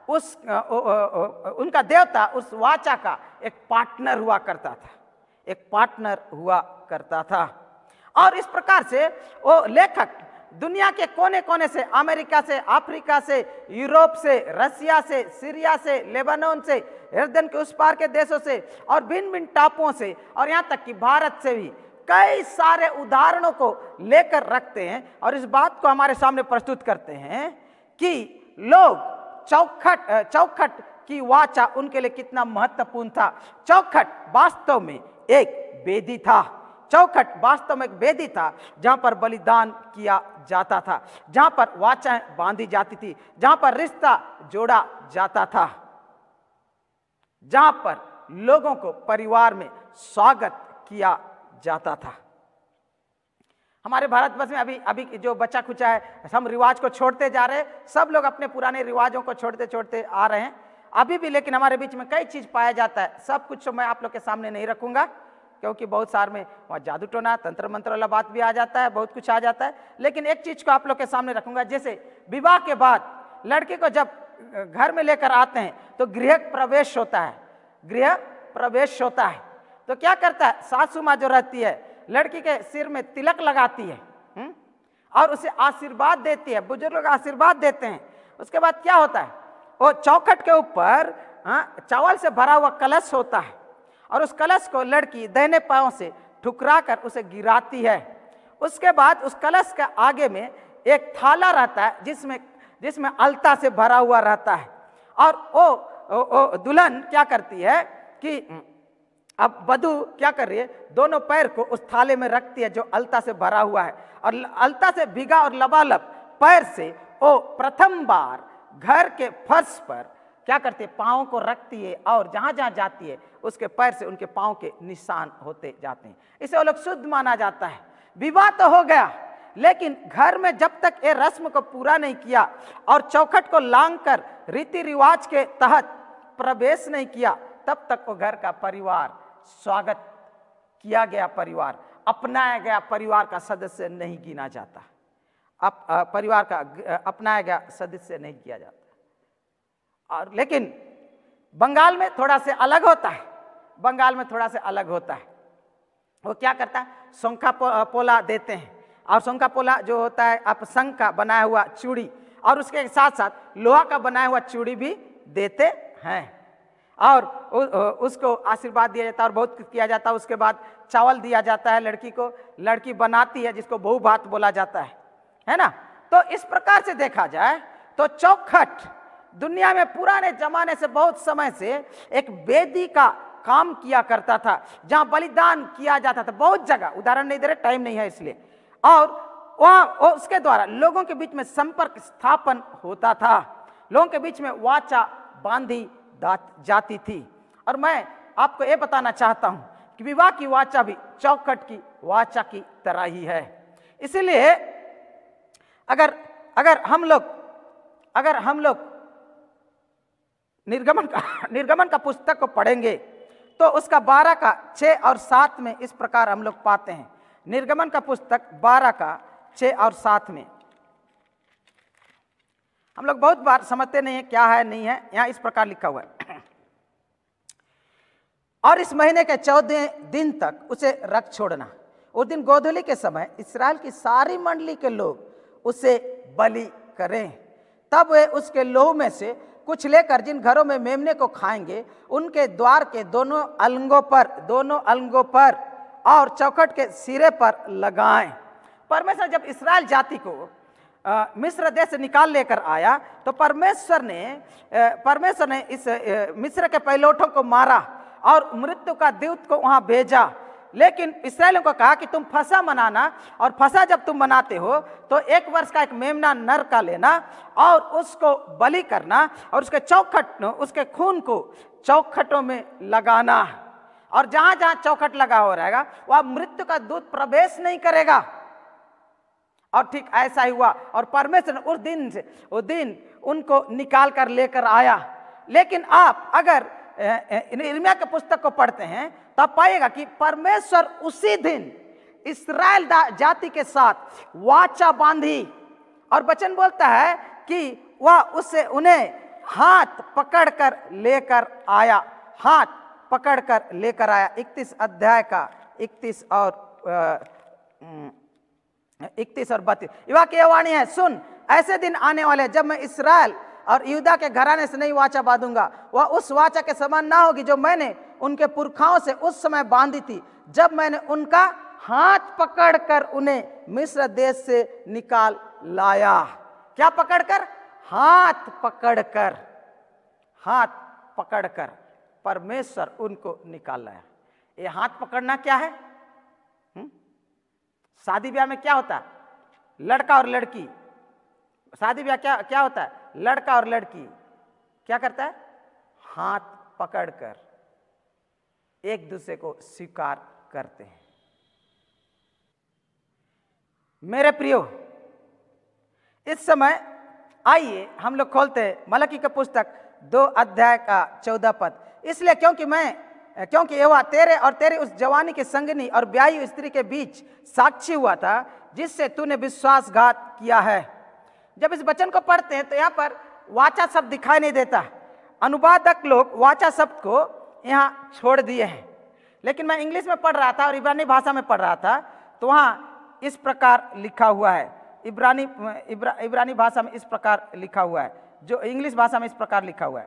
उनका देवता उस वाचा का एक पार्टनर हुआ करता था, एक पार्टनर हुआ करता था। और इस प्रकार से वो लेखक दुनिया के कोने कोने से, अमेरिका से, अफ्रीका से, यूरोप से, रसिया से, सीरिया से, लेबनान से, यर्दन के उस पार के देशों से और भिन्न भिन्न टापुओं से और यहाँ तक कि भारत से भी कई सारे उदाहरणों को लेकर रखते हैं और इस बात को हमारे सामने प्रस्तुत करते हैं कि लोग चौखट की वाचा उनके लिए कितना महत्वपूर्ण था। चौखट वास्तव में एक वेदी था, चौखट वास्तव में एक वेदी था जहां पर बलिदान किया जाता था, जहां पर वाचाएं बांधी जाती थी, जहां पर रिश्ता जोड़ा जाता था, जहां पर लोगों को परिवार में स्वागत किया जाता था। हमारे भारतवर्ष में अभी जो बच्चा खुचा है, हम रिवाज को छोड़ते जा रहे हैं, सब लोग अपने पुराने रिवाजों को छोड़ते छोड़ते आ रहे हैं अभी भी। लेकिन हमारे बीच में कई चीज पाया जाता है, सब कुछ तो मैं आप लोग के सामने नहीं रखूंगा क्योंकि बहुत सार में वहाँ जादू टोना, तंत्र मंत्र वाला बात भी आ जाता है, बहुत कुछ आ जाता है। लेकिन एक चीज को आप लोग के सामने रखूंगा, जैसे विवाह के बाद लड़के को जब घर में लेकर आते हैं तो गृह प्रवेश होता है, गृह प्रवेश होता है। तो क्या करता है, सासू माँ जो रहती है लड़की के सिर में तिलक लगाती है और उसे आशीर्वाद देती है, बुजुर्ग लोग आशीर्वाद देते हैं। उसके बाद क्या होता है, वो चौखट के ऊपर चावल से भरा हुआ कलश होता है और उस कलश को लड़की दाहिने पांव से ठुकरा कर उसे गिराती है। उसके बाद उस कलश के आगे में एक थाला रहता है जिसमें अलता से भरा हुआ रहता है और वो दुल्हन क्या करती है कि अब वधू क्या कर रही है, दोनों पैर को उस थाले में रखती है जो अलता से भरा हुआ है और अलता से भीगा और लबालब पैर से वो प्रथम बार घर के फर्श पर क्या करती है, पाँव को रखती है और जहां जहां जाती है उसके पैर से उनके पाँव के निशान होते जाते हैं। इसे वो लोग शुद्ध माना जाता है। विवाह तो हो गया, लेकिन घर में जब तक ये रस्म को पूरा नहीं किया और चौखट को लांग कर रीति रिवाज के तहत प्रवेश नहीं किया, तब तक वो घर का परिवार, स्वागत किया गया परिवार, अपनाया गया परिवार का सदस्य नहीं गिना जाता। परिवार का अपनाया गया सदस्य नहीं किया जाता। और लेकिन बंगाल में थोड़ा से अलग होता है, बंगाल में थोड़ा से अलग होता है। वो क्या करता है, शंखा पोला देते हैं और शंखा पोला जो होता है आप शंख का बनाया हुआ चूड़ी और उसके साथ साथ लोहा का बनाया हुआ चूड़ी भी देते हैं और उसको आशीर्वाद दिया जाता है और बहुत कुछ किया जाता है। उसके बाद चावल दिया जाता है लड़की को, लड़की बनाती है जिसको बहु भात बोला जाता है ना। तो इस प्रकार से देखा जाए तो चौखट दुनिया में पुराने जमाने से, बहुत समय से एक वेदी का काम किया करता था जहां बलिदान किया जाता था। बहुत जगह उदाहरण नहीं दे रहे, टाइम नहीं है इसलिए। और वहां उसके द्वारा लोगों के बीच में संपर्क स्थापन होता था, लोगों के बीच में वाचा बांधी जाती थी। और मैं आपको यह बताना चाहता हूं कि विवाह की वाचा भी चौखट की वाचा की तरह ही है। इसीलिए अगर हम लोग निर्गमन का पुस्तक को पढ़ेंगे तो उसका 12 का 6 और 7 में इस प्रकार हम लोग पाते हैं। निर्गमन का पुस्तक 12 का 6 और 7 में हम लोग बहुत बार समझते नहीं है क्या है नहीं है। यहां इस प्रकार लिखा हुआ है, और इस महीने के 14वें दिन तक उसे रख छोड़ना। उस दिन गोधूली के समय इस्राएल की सारी मंडली के लोग उसे बलि करें। तब वे उसके लोहू में से कुछ लेकर जिन घरों में मेमने को खाएंगे उनके द्वार के दोनों अलंगों पर और चौखट के सिरे पर लगाएं। परमेश्वर जब इस्राएल जाति को मिस्र देश से निकाल लेकर आया तो परमेश्वर ने इस मिस्र के पहिलौठों को मारा और मृत्यु का दूत को वहां भेजा। लेकिन इस्राएलियों को कहा कि तुम फसह मनाना, और फसह जब तुम मनाते हो तो 1 वर्ष का एक मेमना नर का लेना और उसको बलि करना और उसके खून को चौखटों में लगाना, और जहां जहां चौखट लगा हो रहेगा वह मृत्यु का दूत प्रवेश नहीं करेगा। और ठीक ऐसा ही हुआ, और परमेश्वर उस दिन उनको निकाल कर लेकर आया। लेकिन आप अगर यिर्मयाह के पुस्तक को पढ़ते हैं तब पाएगा कि परमेश्वर उसी दिन इस्राएल जाति के साथ वाचा बांधी, और वचन बोलता है कि वह उन्हें हाथ पकड़कर लेकर आया। हाथ पकड़कर लेकर आया। 31 अध्याय का 31 और 32। यहोवा की वाणी है, सुन, ऐसे दिन आने वाले जब मैं इस्राएल और यहूदा के घराने से नई वाचा बांधूंगा। वह उस वाचा के समान ना होगी जो मैंने उनके पुरखाओं से उस समय बांधी थी, जब मैंने उनका हाथ पकड़कर उन्हें मिस्र देश से निकाल लाया। क्या पकड़कर? हाथ पकड़कर परमेश्वर उनको निकाल लाया। ये हाथ पकड़ना क्या है? शादी ब्याह में क्या होता है? लड़का और लड़की, शादी ब्याह क्या होता है? लड़का और लड़की क्या करता है? हाथ पकड़कर एक दूसरे को स्वीकार करते हैं। मेरे प्रियो, इस समय आइए हम लोग खोलते हैं मलकी का पुस्तक 2 अध्याय का 14 पद। इसलिए क्योंकि यहोवा तेरे और तेरी उस जवानी के संगनी और ब्याही स्त्री के बीच साक्षी हुआ था, जिससे तूने विश्वासघात किया है। जब इस वचन को पढ़ते हैं तो यहाँ पर वाचा शब्द दिखाई नहीं देता। अनुवादक लोग वाचा शब्द को यहाँ छोड़ दिए हैं। लेकिन मैं इंग्लिश में पढ़ रहा था और इब्रानी भाषा में पढ़ रहा था, तो वहाँ इस प्रकार लिखा हुआ है। इब्रानी भाषा में इस प्रकार लिखा हुआ है, जो इंग्लिश भाषा में इस प्रकार लिखा हुआ है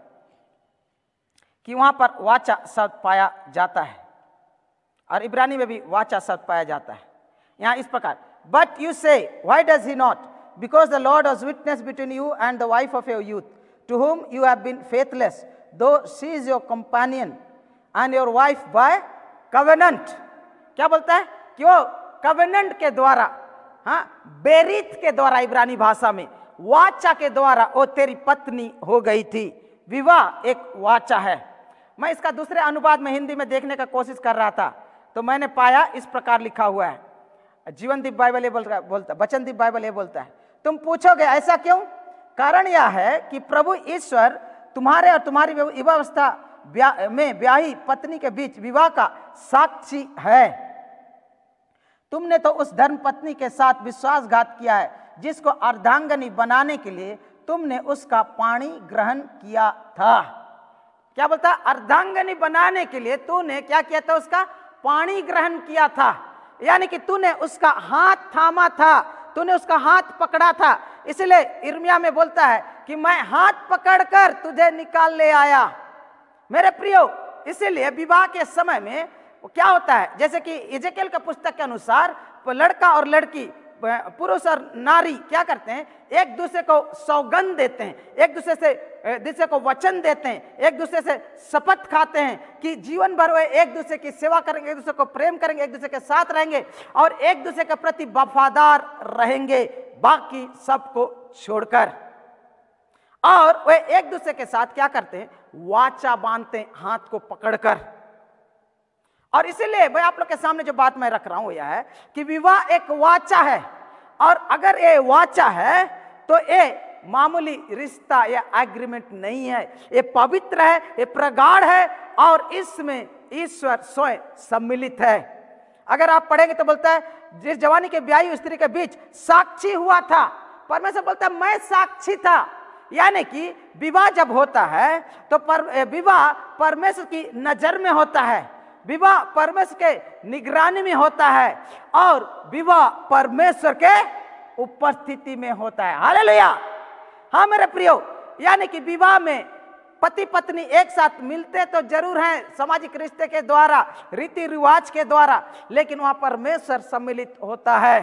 कि वहाँ पर वाचा शब्द पाया जाता है, और इब्रानी में भी वाचा शब्द पाया जाता है। यहाँ इस प्रकार, but you say why does he not, because the Lord was witness between you and the wife of your youth, to whom you have been faithless, though she is your companion and your wife by covenant। क्या बोलता है कि वो covenant के द्वारा, बेरीत के द्वारा, इब्रानी भाषा में वाचा के द्वारा वो तेरी पत्नी हो गई थी। विवाह एक वाचा है। मैं इसका दूसरे अनुवाद में हिंदी में देखने का कोशिश कर रहा था, तो मैंने पाया इस प्रकार लिखा हुआ है। जीवनदीप बाइबल ये बोलता, वचनदीप बाइबल ये बोलता है, तुम पूछोगे ऐसा क्यों? कारण यह है कि प्रभु ईश्वर तुम्हारे और तुम्हारी युवावस्था में ब्याही पत्नी के बीच विवाह का साक्षी है। तुमने तो उस धर्म पत्नी के साथ विश्वासघात किया है, जिसको अर्धांगनी बनाने के लिए तुमने उसका पाणी ग्रहण किया था। क्या बोलता? अर्धांगनी बनाने के लिए तूने क्या किया था? उसका पाणी ग्रहण किया था। यानी कि तूने उसका हाथ थामा था, तूने उसका हाथ पकड़ा था। इसलिए यिर्मयाह में बोलता है कि मैं हाथ पकड़कर तुझे निकाल ले आया। मेरे प्रियो, इसीलिए विवाह के समय में क्या होता है, जैसे कि इज़ेकिएल का पुस्तक के अनुसार लड़का और लड़की, पुरुष और नारी क्या करते हैं? एक दूसरे को सौगंध देते हैं, एक दूसरे को वचन देते हैं, एक दूसरे से शपथ खाते हैं कि जीवन भर वे एक दूसरे की सेवा करेंगे, एक दूसरे को प्रेम करेंगे, एक दूसरे के साथ रहेंगे और एक दूसरे के प्रति वफादार रहेंगे, बाकी सबको छोड़कर। और वे एक दूसरे के साथ क्या करते हैं? वाचा बांधते हैं, हाथ को पकड़कर। और इसीलिए मैं आप लोग के सामने जो बात मैं रख रहा हूं यह है कि विवाह एक वाचा है, और अगर ये वाचा है तो ये मामूली रिश्ता या एग्रीमेंट नहीं है, ये पवित्र है, ये प्रगाढ़ है, और इसमें ईश्वर स्वयं सम्मिलित है। अगर आप पढ़ेंगे तो बोलता है जिस जवानी के ब्याही स्त्री के बीच साक्षी हुआ था, परमेश्वर बोलता है मैं साक्षी था। यानी कि विवाह जब होता है तो विवाह परमेश्वर की नजर में होता है, विवाह परमेश्वर के निगरानी में होता है, और विवाह परमेश्वर के उपस्थिति में होता है। हालेलुया। हाँ मेरे प्रियो, यानी कि विवाह में पति पत्नी एक साथ मिलते तो जरूर हैं सामाजिक रिश्ते के द्वारा, रीति रिवाज के द्वारा, लेकिन वहां परमेश्वर सम्मिलित होता है।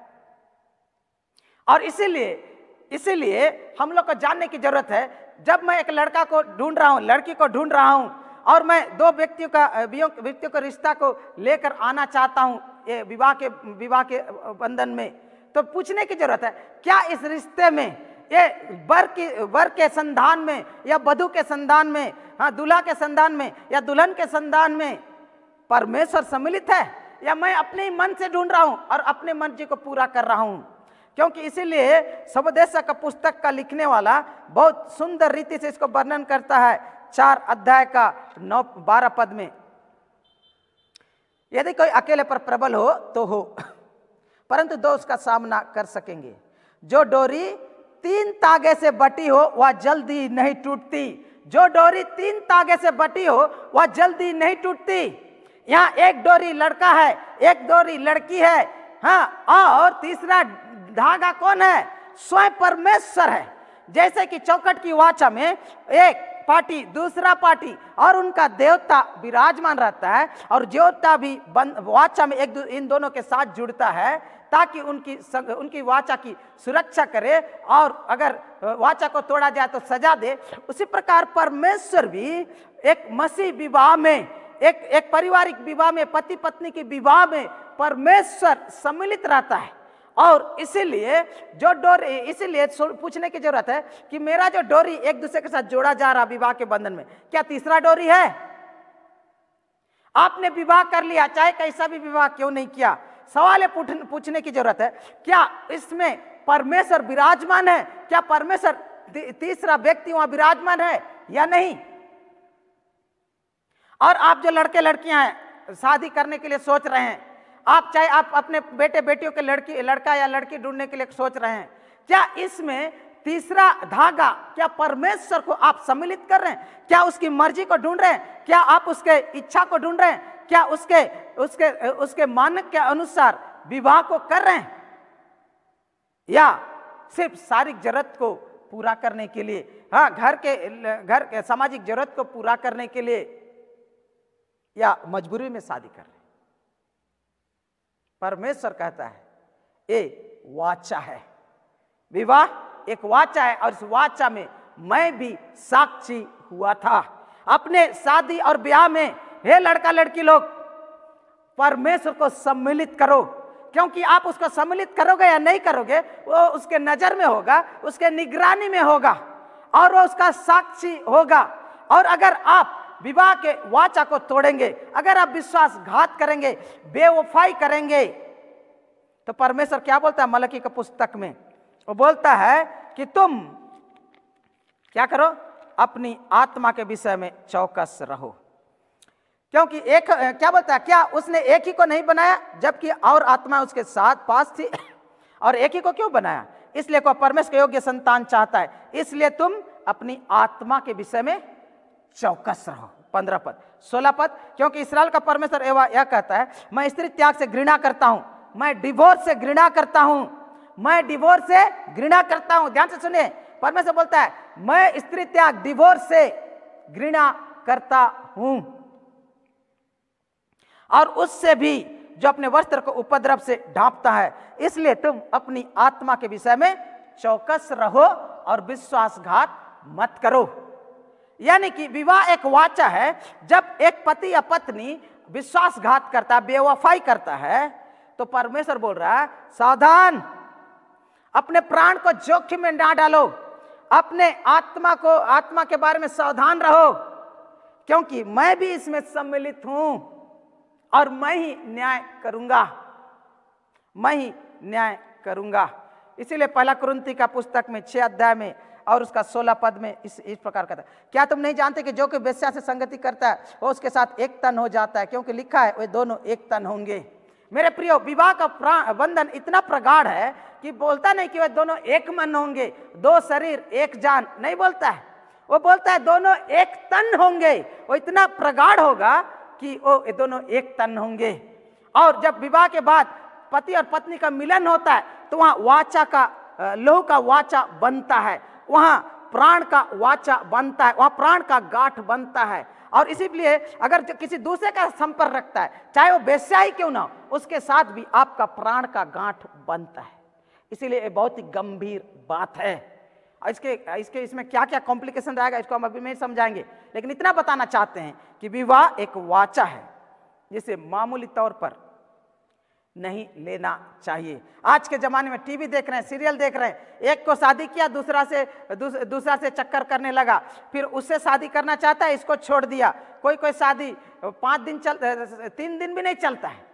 और इसीलिए हम लोग को जानने की जरूरत है, जब मैं एक लड़का को ढूंढ रहा हूं, लड़की को ढूंढ रहा हूं, और मैं दो व्यक्तियों का रिश्ता को लेकर आना चाहता हूं ये विवाह के बंधन में, तो पूछने की जरूरत है क्या इस रिश्ते में ये वर के संधान में या वधू के संधान में, हाँ दूल्हा के संधान में या दुल्हन के संधान में परमेश्वर सम्मिलित है, या मैं अपने मन से ढूंढ रहा हूं और अपने मर्जी को पूरा कर रहा हूं। क्योंकि इसीलिए सबदेशा का पुस्तक का लिखने वाला बहुत सुंदर रीति से इसको वर्णन करता है 4 अध्याय का 9-12 पद में। यदि कोई अकेले पर प्रबल हो तो हो, परंतु 2 उसका सामना कर सकेंगे। जो डोरी 3 तागे से बटी हो वह जल्दी नहीं टूटती, जो डोरी 3 तागे से बटी हो वह जल्दी नहीं टूटती। यहाँ एक डोरी लड़का है, एक डोरी लड़की है, हाँ, और तीसरा धागा कौन है? स्वयं परमेश्वर है। जैसे कि चौखट की वाचा में एक पार्टी दूसरा पार्टी और उनका देवता विराजमान रहता है, और देवता भी वाचा में इन दोनों के साथ जुड़ता है ताकि उनकी वाचा की सुरक्षा करे, और अगर वाचा को तोड़ा जाए तो सजा दे। उसी प्रकार परमेश्वर भी एक मसीह विवाह में, एक पारिवारिक विवाह में, पति पत्नी की विवाह में परमेश्वर सम्मिलित रहता है। और इसीलिए इसीलिए पूछने की जरूरत है कि मेरा जो डोरी एक दूसरे के साथ जोड़ा जा रहा विवाह के बंधन में, क्या तीसरा डोरी है? आपने विवाह कर लिया, चाहे कैसा भी विवाह क्यों नहीं किया, सवाल पूछने की जरूरत है क्या इसमें परमेश्वर विराजमान है? क्या परमेश्वर तीसरा व्यक्ति वहां विराजमान है या नहीं? और आप जो लड़के लड़कियां हैं शादी करने के लिए सोच रहे हैं, चाहे आप अपने बेटे बेटियों के लड़का या लड़की ढूंढने के लिए सोच रहे हैं, क्या इसमें तीसरा धागा, क्या परमेश्वर को आप सम्मिलित कर रहे हैं? क्या उसकी मर्जी को ढूंढ रहे हैं? क्या आप उसके इच्छा को ढूंढ रहे हैं? क्या उसके मानक के अनुसार विवाह को कर रहे हैं, या सिर्फ शारीरिक जरूरत को पूरा करने के लिए, हाँ घर के सामाजिक जरूरत को पूरा करने के लिए, या मजबूरी में शादी कर रहे हैं? परमेश्वर कहता है ये वाचा है, विवाह एक वाचा है, और इस वाचा में मैं भी साक्षी हुआ था। अपने शादी और ब्याह में हे लड़का लड़की लोग, परमेश्वर को सम्मिलित करो, क्योंकि आप उसको सम्मिलित करोगे या नहीं करोगे वो उसके नजर में होगा, उसके निगरानी में होगा, और वो उसका साक्षी होगा। और अगर आप विवाह के वाचा को तोड़ेंगे, अगर आप विश्वासघात करेंगे, बेवफाई करेंगे, तो परमेश्वर क्या बोलता है मलकी की पुस्तक में? वो बोलता है कि तुम क्या करो? अपनी आत्मा के विषय में चौकस रहो। क्योंकि एक क्या बोलता है, क्या उसने एक ही को नहीं बनाया जबकि और आत्मा उसके साथ पास थी? और एक ही को क्यों बनाया? इसलिए को परमेश्वर के योग्य संतान चाहता है, इसलिए तुम अपनी आत्मा के विषय में चौकस रहो। 15 पद 16 पद, क्योंकि इस्राएल का परमेश्वर यह कहता है, मैं स्त्री त्याग से घृणा करता हूं, मैं डिवोर्स से घृणा करता हूं, मैं डिवोर्स से घृणा करता हूं। ध्यान से सुनिए, परमेश्वर बोलता है मैं स्त्री त्याग डिवोर्स से घृणा करता हूं, और उससे भी जो अपने वस्त्र को उपद्रव से ढांपता है। इसलिए तुम अपनी आत्मा के विषय में चौकस रहो और विश्वासघात मत करो। यानी कि विवाह एक वाचा है। जब एक पति या पत्नी विश्वासघात करता है, बेवफाई करता है, तो परमेश्वर बोल रहा है सावधान, अपने प्राण को जोखिम में ना डालो, अपने आत्मा के बारे में सावधान रहो, क्योंकि मैं भी इसमें सम्मिलित हूं। और मैं ही न्याय करूंगा, मैं ही न्याय करूंगा। इसीलिए पहला कुरिन्थी का पुस्तक में 6 अध्याय में और उसका 16 पद में इस प्रकार कहता है, क्या तुम नहीं जानते कि जो कोई वेश्या से संगति करता है वो उसके साथ एक तन हो जाता है, क्योंकि लिखा है वे दोनों एक तन होंगे। मेरे प्रियो, विवाह का बंधन इतना प्रगाढ़ है कि बोलता नहीं कि वे दोनों एक मन होंगे, 2 शरीर एक जान, नहीं बोलता है। वो बोलता है दोनों एक तन होंगे। वो इतना प्रगाढ़ होगा कि वो दोनों एक तन होंगे। और जब विवाह के बाद पति और पत्नी का मिलन होता है तो वहां वाचा का, लहू का वाचा बनता है, वहां प्राण का वाचा बनता है, वहां प्राण का गांठ बनता है। और इसीलिए अगर किसी दूसरे का संपर्क रखता है, चाहे वो वेश्या ही क्यों ना, उसके साथ भी आपका प्राण का गांठ बनता है। इसीलिए ये बहुत ही गंभीर बात है। इसमें क्या क्या कॉम्प्लिकेशन रहेगा इसको हम अभी नहीं समझाएंगे, लेकिन इतना बताना चाहते हैं कि विवाह एक वाचा है जिसे मामूली तौर पर नहीं लेना चाहिए। आज के जमाने में टीवी देख रहे हैं, सीरियल देख रहे हैं, एक को शादी किया, दूसरा से चक्कर करने लगा, फिर उससे शादी करना चाहता है, इसको छोड़ दिया। कोई शादी 5 दिन 3 दिन भी नहीं चलता है।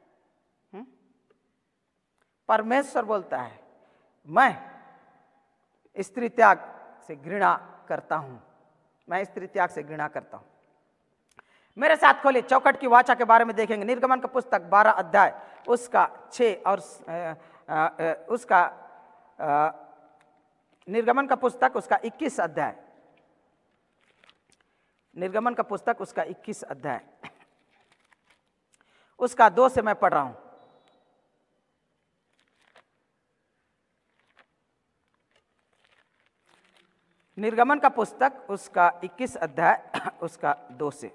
परमेश्वर बोलता है मैं स्त्री त्याग से घृणा करता हूं, मैं स्त्री त्याग से घृणा करता हूं। मेरे साथ खोलिए, चौखट की वाचा के बारे में देखेंगे। निर्गमन का पुस्तक 12 अध्याय उसका 6 और उसका निर्गमन का पुस्तक उसका 21 अध्याय, निर्गमन का पुस्तक उसका 21 अध्याय उसका 2 से मैं पढ़ रहा हूं। निर्गमन का पुस्तक उसका 21 अध्याय उसका 2 से,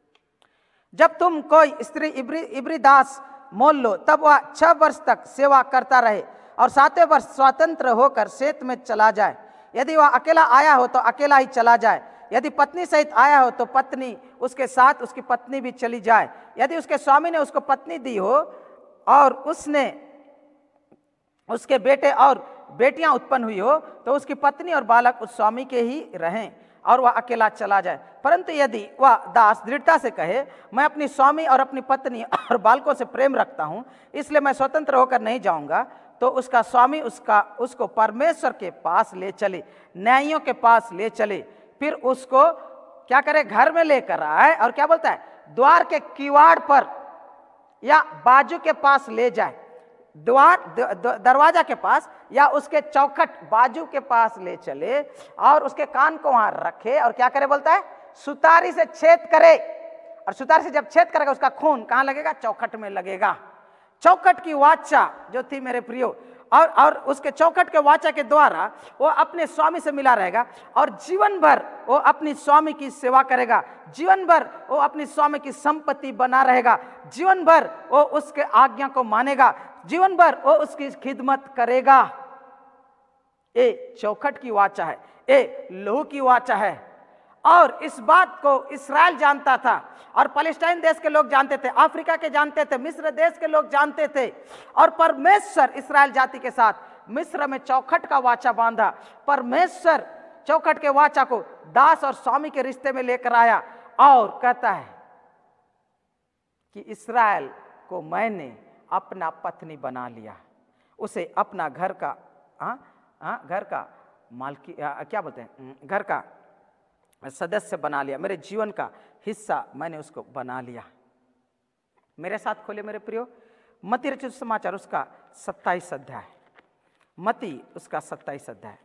जब तुम कोई स्त्री इब्री दास मोल लो तब वह 6 वर्ष तक सेवा करता रहे और 7वें वर्ष स्वतंत्र होकर शेत में चला जाए। यदि वह अकेला आया हो तो अकेला ही चला जाए, यदि पत्नी सहित आया हो तो पत्नी उसके साथ उसकी पत्नी भी चली जाए। यदि उसके स्वामी ने उसको पत्नी दी हो और उसने उसके बेटे और बेटियां उत्पन्न हुई हो तो उसकी पत्नी और बालक उस स्वामी के ही रहें और वह अकेला चला जाए। परंतु यदि वह दास दृढ़ता से कहे मैं अपनी स्वामी और अपनी पत्नी और बालकों से प्रेम रखता हूं, इसलिए मैं स्वतंत्र होकर नहीं जाऊंगा, तो उसका स्वामी उसको परमेश्वर के पास ले चले, न्यायियों के पास ले चले, फिर उसको क्या करे, घर में लेकर आए और क्या बोलता है, द्वार के किवाड़ पर या बाजू के पास ले जाए, दरवाजा के पास या उसके चौखट बाजू के पास ले चले और उसके कान को वहां रखे और क्या करे, बोलता है सुतारी से छेद करे, और सुतारी से जब छेद करेगा उसका खून कहां लगेगा, चौखट में लगेगा। चौखट की वाचा जो थी मेरे प्रियो, और उसके चौखट के वाचा के द्वारा वो अपने स्वामी से मिला रहेगा और जीवन भर वो अपनी स्वामी की सेवा करेगा, जीवन भर वो अपनी स्वामी की संपत्ति बना रहेगा, जीवन भर वो उसके आज्ञा को मानेगा, जीवन भर वो उसकी खिदमत करेगा। ये चौखट की वाचा है, ये लहू की वाचा है। और इस बात को इस्राएल जानता था और पैलेस्टाइन देश के लोग जानते थे, अफ्रीका के जानते थे, मिस्र देश के लोग जानते थे। और परमेश्वर इस्राएल जाति के साथ मिस्र में चौखट का वाचा बांधा। परमेश्वर चौखट के वाचा को दास और स्वामी के रिश्ते में लेकर आया और कहता है कि इस्राएल को मैंने अपना पत्नी बना लिया, उसे अपना घर का मालकी क्या बोलते हैं, घर का सदस्य बना लिया, मेरे जीवन का हिस्सा मैंने उसको बना लिया। मेरे साथ खोले मेरे प्रियो, मत्ती रचित समाचार उसका 27 अध्याय, मत्ती उसका 27 अध्याय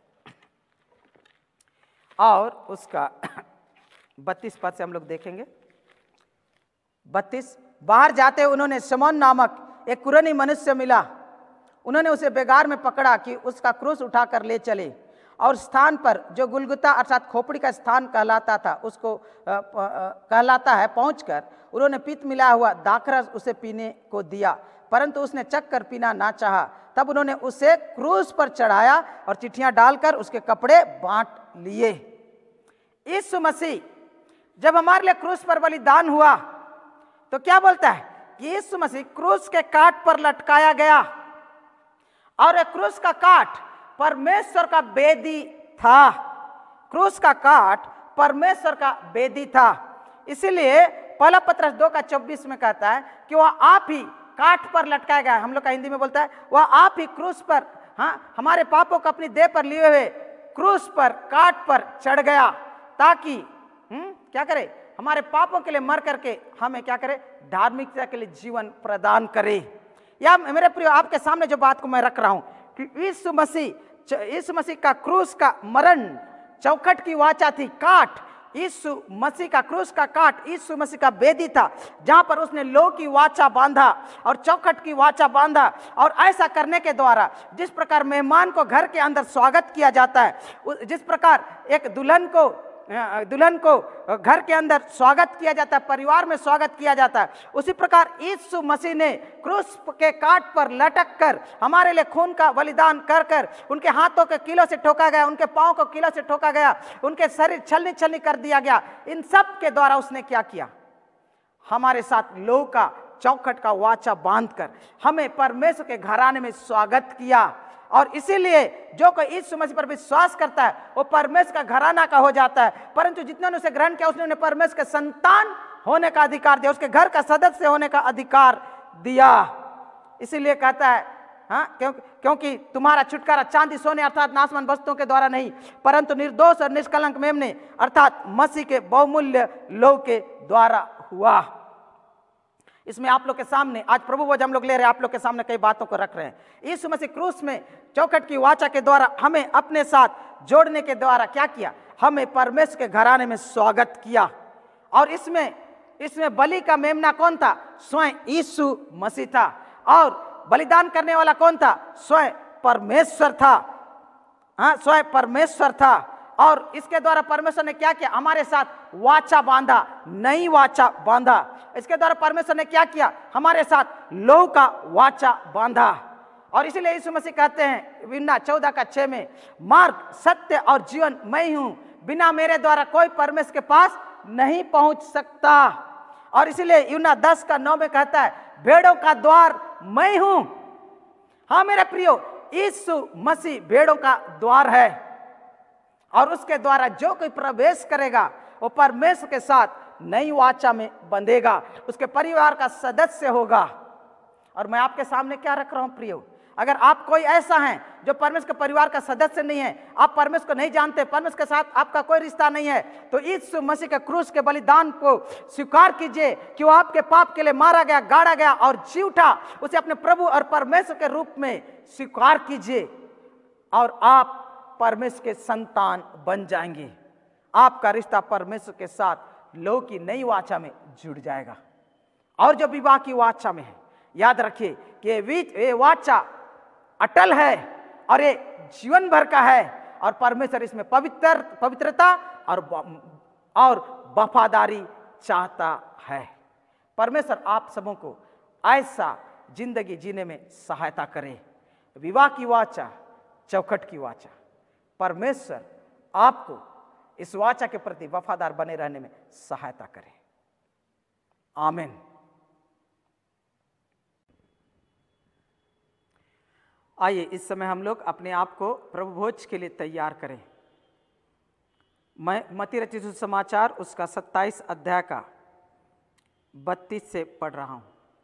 और उसका 32 पद से हम लोग देखेंगे। 32, बाहर जाते उन्होंने शमौन नामक एक कुरैनी मनुष्य मिला, उन्होंने उसे बेगार में पकड़ा कि उसका क्रूस उठाकर ले चले और स्थान पर जो गुलगुता अर्थात खोपड़ी का स्थान कहलाता था उसको कहलाता है पहुंचकर उन्होंने पीत मिला हुआ दाखरस उसे पीने को दिया, परंतु उसने चख कर पीना ना चाहा। तब उन्होंने उसे क्रूस पर चढ़ाया और चिट्ठियां डालकर उसके कपड़े बांट लिए। यीशु मसीह जब हमारे लिए क्रूस पर बलिदान हुआ तो क्या बोलता है कि यीशु मसीह क्रूस के काट पर लटकाया गया और एक क्रूस का काट परमेश्वर का बेदी था, क्रूस का काट परमेश्वर का बेदी था। इसलिए पहला पत्रस 2:24 में कहता है कि वह आप ही काठ पर लटकाया गया। हम लोग का हिंदी में बोलता है वह आप ही क्रूस पर, हाँ, हमारे पापों को अपनी देह पर लिए हुए क्रूस पर, काठ पर चढ़ गया, ताकि क्या करे, हमारे पापों के लिए मर करके हमें क्या करे, धार्मिकता के लिए जीवन प्रदान करे। या मेरे प्रिय, आपके सामने जो बात को मैं रख रहा हूं कि यीशु मसीह का क्रूस का मरण चौखट की वाचा थी, काठ, यीशु मसीह का क्रूस का काट यीशु मसीह का बेदी था, जहां पर उसने लो की वाचा बांधा और चौखट की वाचा बांधा। और ऐसा करने के द्वारा जिस प्रकार मेहमान को घर के अंदर स्वागत किया जाता है, जिस प्रकार एक दुल्हन को घर के अंदर स्वागत किया जाता है, परिवार में स्वागत किया जाता है, उसी प्रकार यीशु मसीह ने क्रूस के काट पर लटक कर हमारे लिए खून का बलिदान कर कर, उनके हाथों के कीलों से ठोका गया, उनके पांव को कीलों से ठोका गया, उनके शरीर छलनी छलनी कर दिया गया। इन सब के द्वारा उसने क्या किया, हमारे साथ लोह का चौखट का वाचा बांधकर हमें परमेश्वर के घराने में स्वागत किया। और इसीलिए जो कोई यीशु मसीह पर विश्वास करता है वो परमेश्वर का घराना का हो जाता है। परंतु जितने ने उसे ग्रहण किया उसने उन्हें परमेश्वर के संतान होने का अधिकार दिया, उसके घर का सदस्य होने का अधिकार दिया। इसीलिए कहता है, हाँ, क्योंकि तुम्हारा छुटकारा चांदी सोने अर्थात नाशवान वस्तुओं के द्वारा नहीं, परंतु निर्दोष और निष्कलंक मेमने अर्थात मसीह के बहुमूल्य लोह के द्वारा हुआ। इसमें आप लोग के सामने आज प्रभु भोज हम लोग ले रहे हैं, आप लोग के सामने कई बातों को रख रहे हैं। यीशु मसीह क्रूस में चौखट की वाचा के द्वारा हमें अपने साथ जोड़ने के द्वारा क्या किया, हमें परमेश्वर के घराने में स्वागत किया। और इसमें बलि का मेमना कौन था, स्वयं यीशु मसीह था। और बलिदान करने वाला कौन था, स्वयं परमेश्वर था, हाँ, स्वयं परमेश्वर था। और इसके द्वारा परमेश्वर ने क्या किया, हमारे साथ वाचा बांधा, नई वाचा बांधा। इसके द्वारा परमेश्वर ने क्या किया, हमारे साथ लोह का वाचा बांधा। और इसीलिए यीशु मसीह कहते हैं यूहन्ना 14:6 में, मार्ग सत्य और जीवन मैं हूं, बिना मेरे द्वारा कोई परमेश्वर के पास नहीं पहुंच सकता। और इसीलिए यूहन्ना 10:9 में कहता है, भेड़ों का द्वार मैं हूं। हाँ मेरे प्रियो, यीशु मसीह भेड़ों का द्वार है। और उसके द्वारा जो कोई प्रवेश करेगा वो परमेश्वर के साथ नई वाचा में बंधेगा, उसके परिवार का सदस्य होगा। और मैं आपके सामने क्या रख रहा हूं प्रियो, अगर आप कोई ऐसा हैं जो परमेश्वर के परिवार का सदस्य नहीं है, आप परमेश्वर को नहीं जानते, परमेश्वर के साथ आपका कोई रिश्ता नहीं है, तो यीशु मसीह के क्रूस के बलिदान को स्वीकार कीजिए कि वो आपके पाप के लिए मारा गया, गाड़ा गया और जी उठा। उसे अपने प्रभु और परमेश्वर के रूप में स्वीकार कीजिए और आप परमेश्वर के संतान बन जाएंगे। आपका रिश्ता परमेश्वर के साथ लोह की नई वाचा में जुड़ जाएगा। और जो विवाह की वाचा में है, याद रखिए कि ये वाचा अटल है और ये जीवन भर का है। और परमेश्वर इसमें पवित्रता और वफादारी चाहता है। परमेश्वर आप सबों को ऐसा जिंदगी जीने में सहायता करे। विवाह की वाचा, चौखट की वाचा, परमेश्वर आपको इस वाचा के प्रति वफादार बने रहने में सहायता करे। आमीन। आइए इस समय हम लोग अपने आप को प्रभु भोज के लिए तैयार करें। मैं मत्ती रचित सुसमाचार उसका 27 अध्याय का 32 से पढ़ रहा हूं।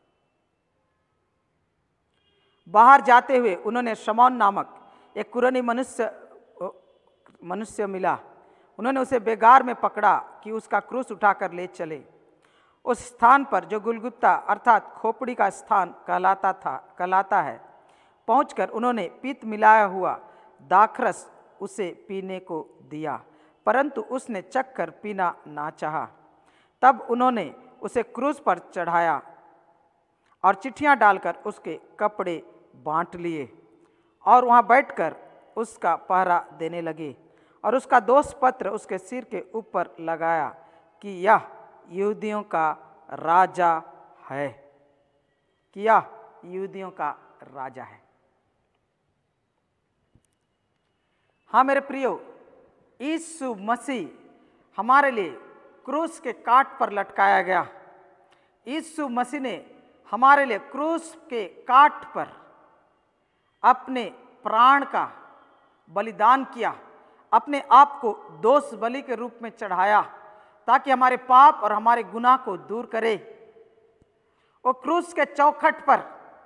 बाहर जाते हुए उन्होंने शमौन नामक एक कुरनी मनुष्य मिला। उन्होंने उसे बेगार में पकड़ा कि उसका क्रूस उठाकर ले चले। उस स्थान पर जो गुलगुता अर्थात खोपड़ी का स्थान कहलाता है, पहुंचकर उन्होंने पीत मिलाया हुआ दाखरस उसे पीने को दिया, परंतु उसने चखकर पीना ना चाहा। तब उन्होंने उसे क्रूस पर चढ़ाया और चिट्ठियां डालकर उसके कपड़े बांट लिए और वहां बैठकर उसका पहरा देने लगे और उसका दोष पत्र उसके सिर के ऊपर लगाया कि यह यहूदियों का राजा है, कि यह यहूदियों का राजा है। हाँ मेरे प्रियो, यीशु मसीह हमारे लिए क्रूस के काट पर लटकाया गया। यीशु मसीह ने हमारे लिए क्रूस के काट पर अपने प्राण का बलिदान किया, अपने आप को दोष बलि के रूप में चढ़ाया, ताकि हमारे पाप और हमारे गुनाह को दूर करे। वो क्रूस के चौखट पर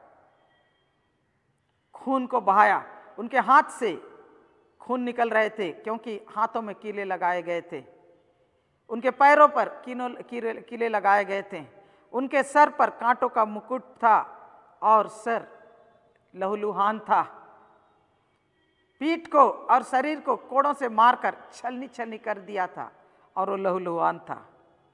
खून को बहाया। उनके हाथ से खून निकल रहे थे क्योंकि हाथों में कीले लगाए गए थे। उनके पैरों पर कीले लगाए गए थे। उनके सर पर कांटों का मुकुट था और सर लहूलुहान था। पीठ को और शरीर को कोड़ों से मारकर छलनी छलनी कर दिया था और वो लहूलुहान था।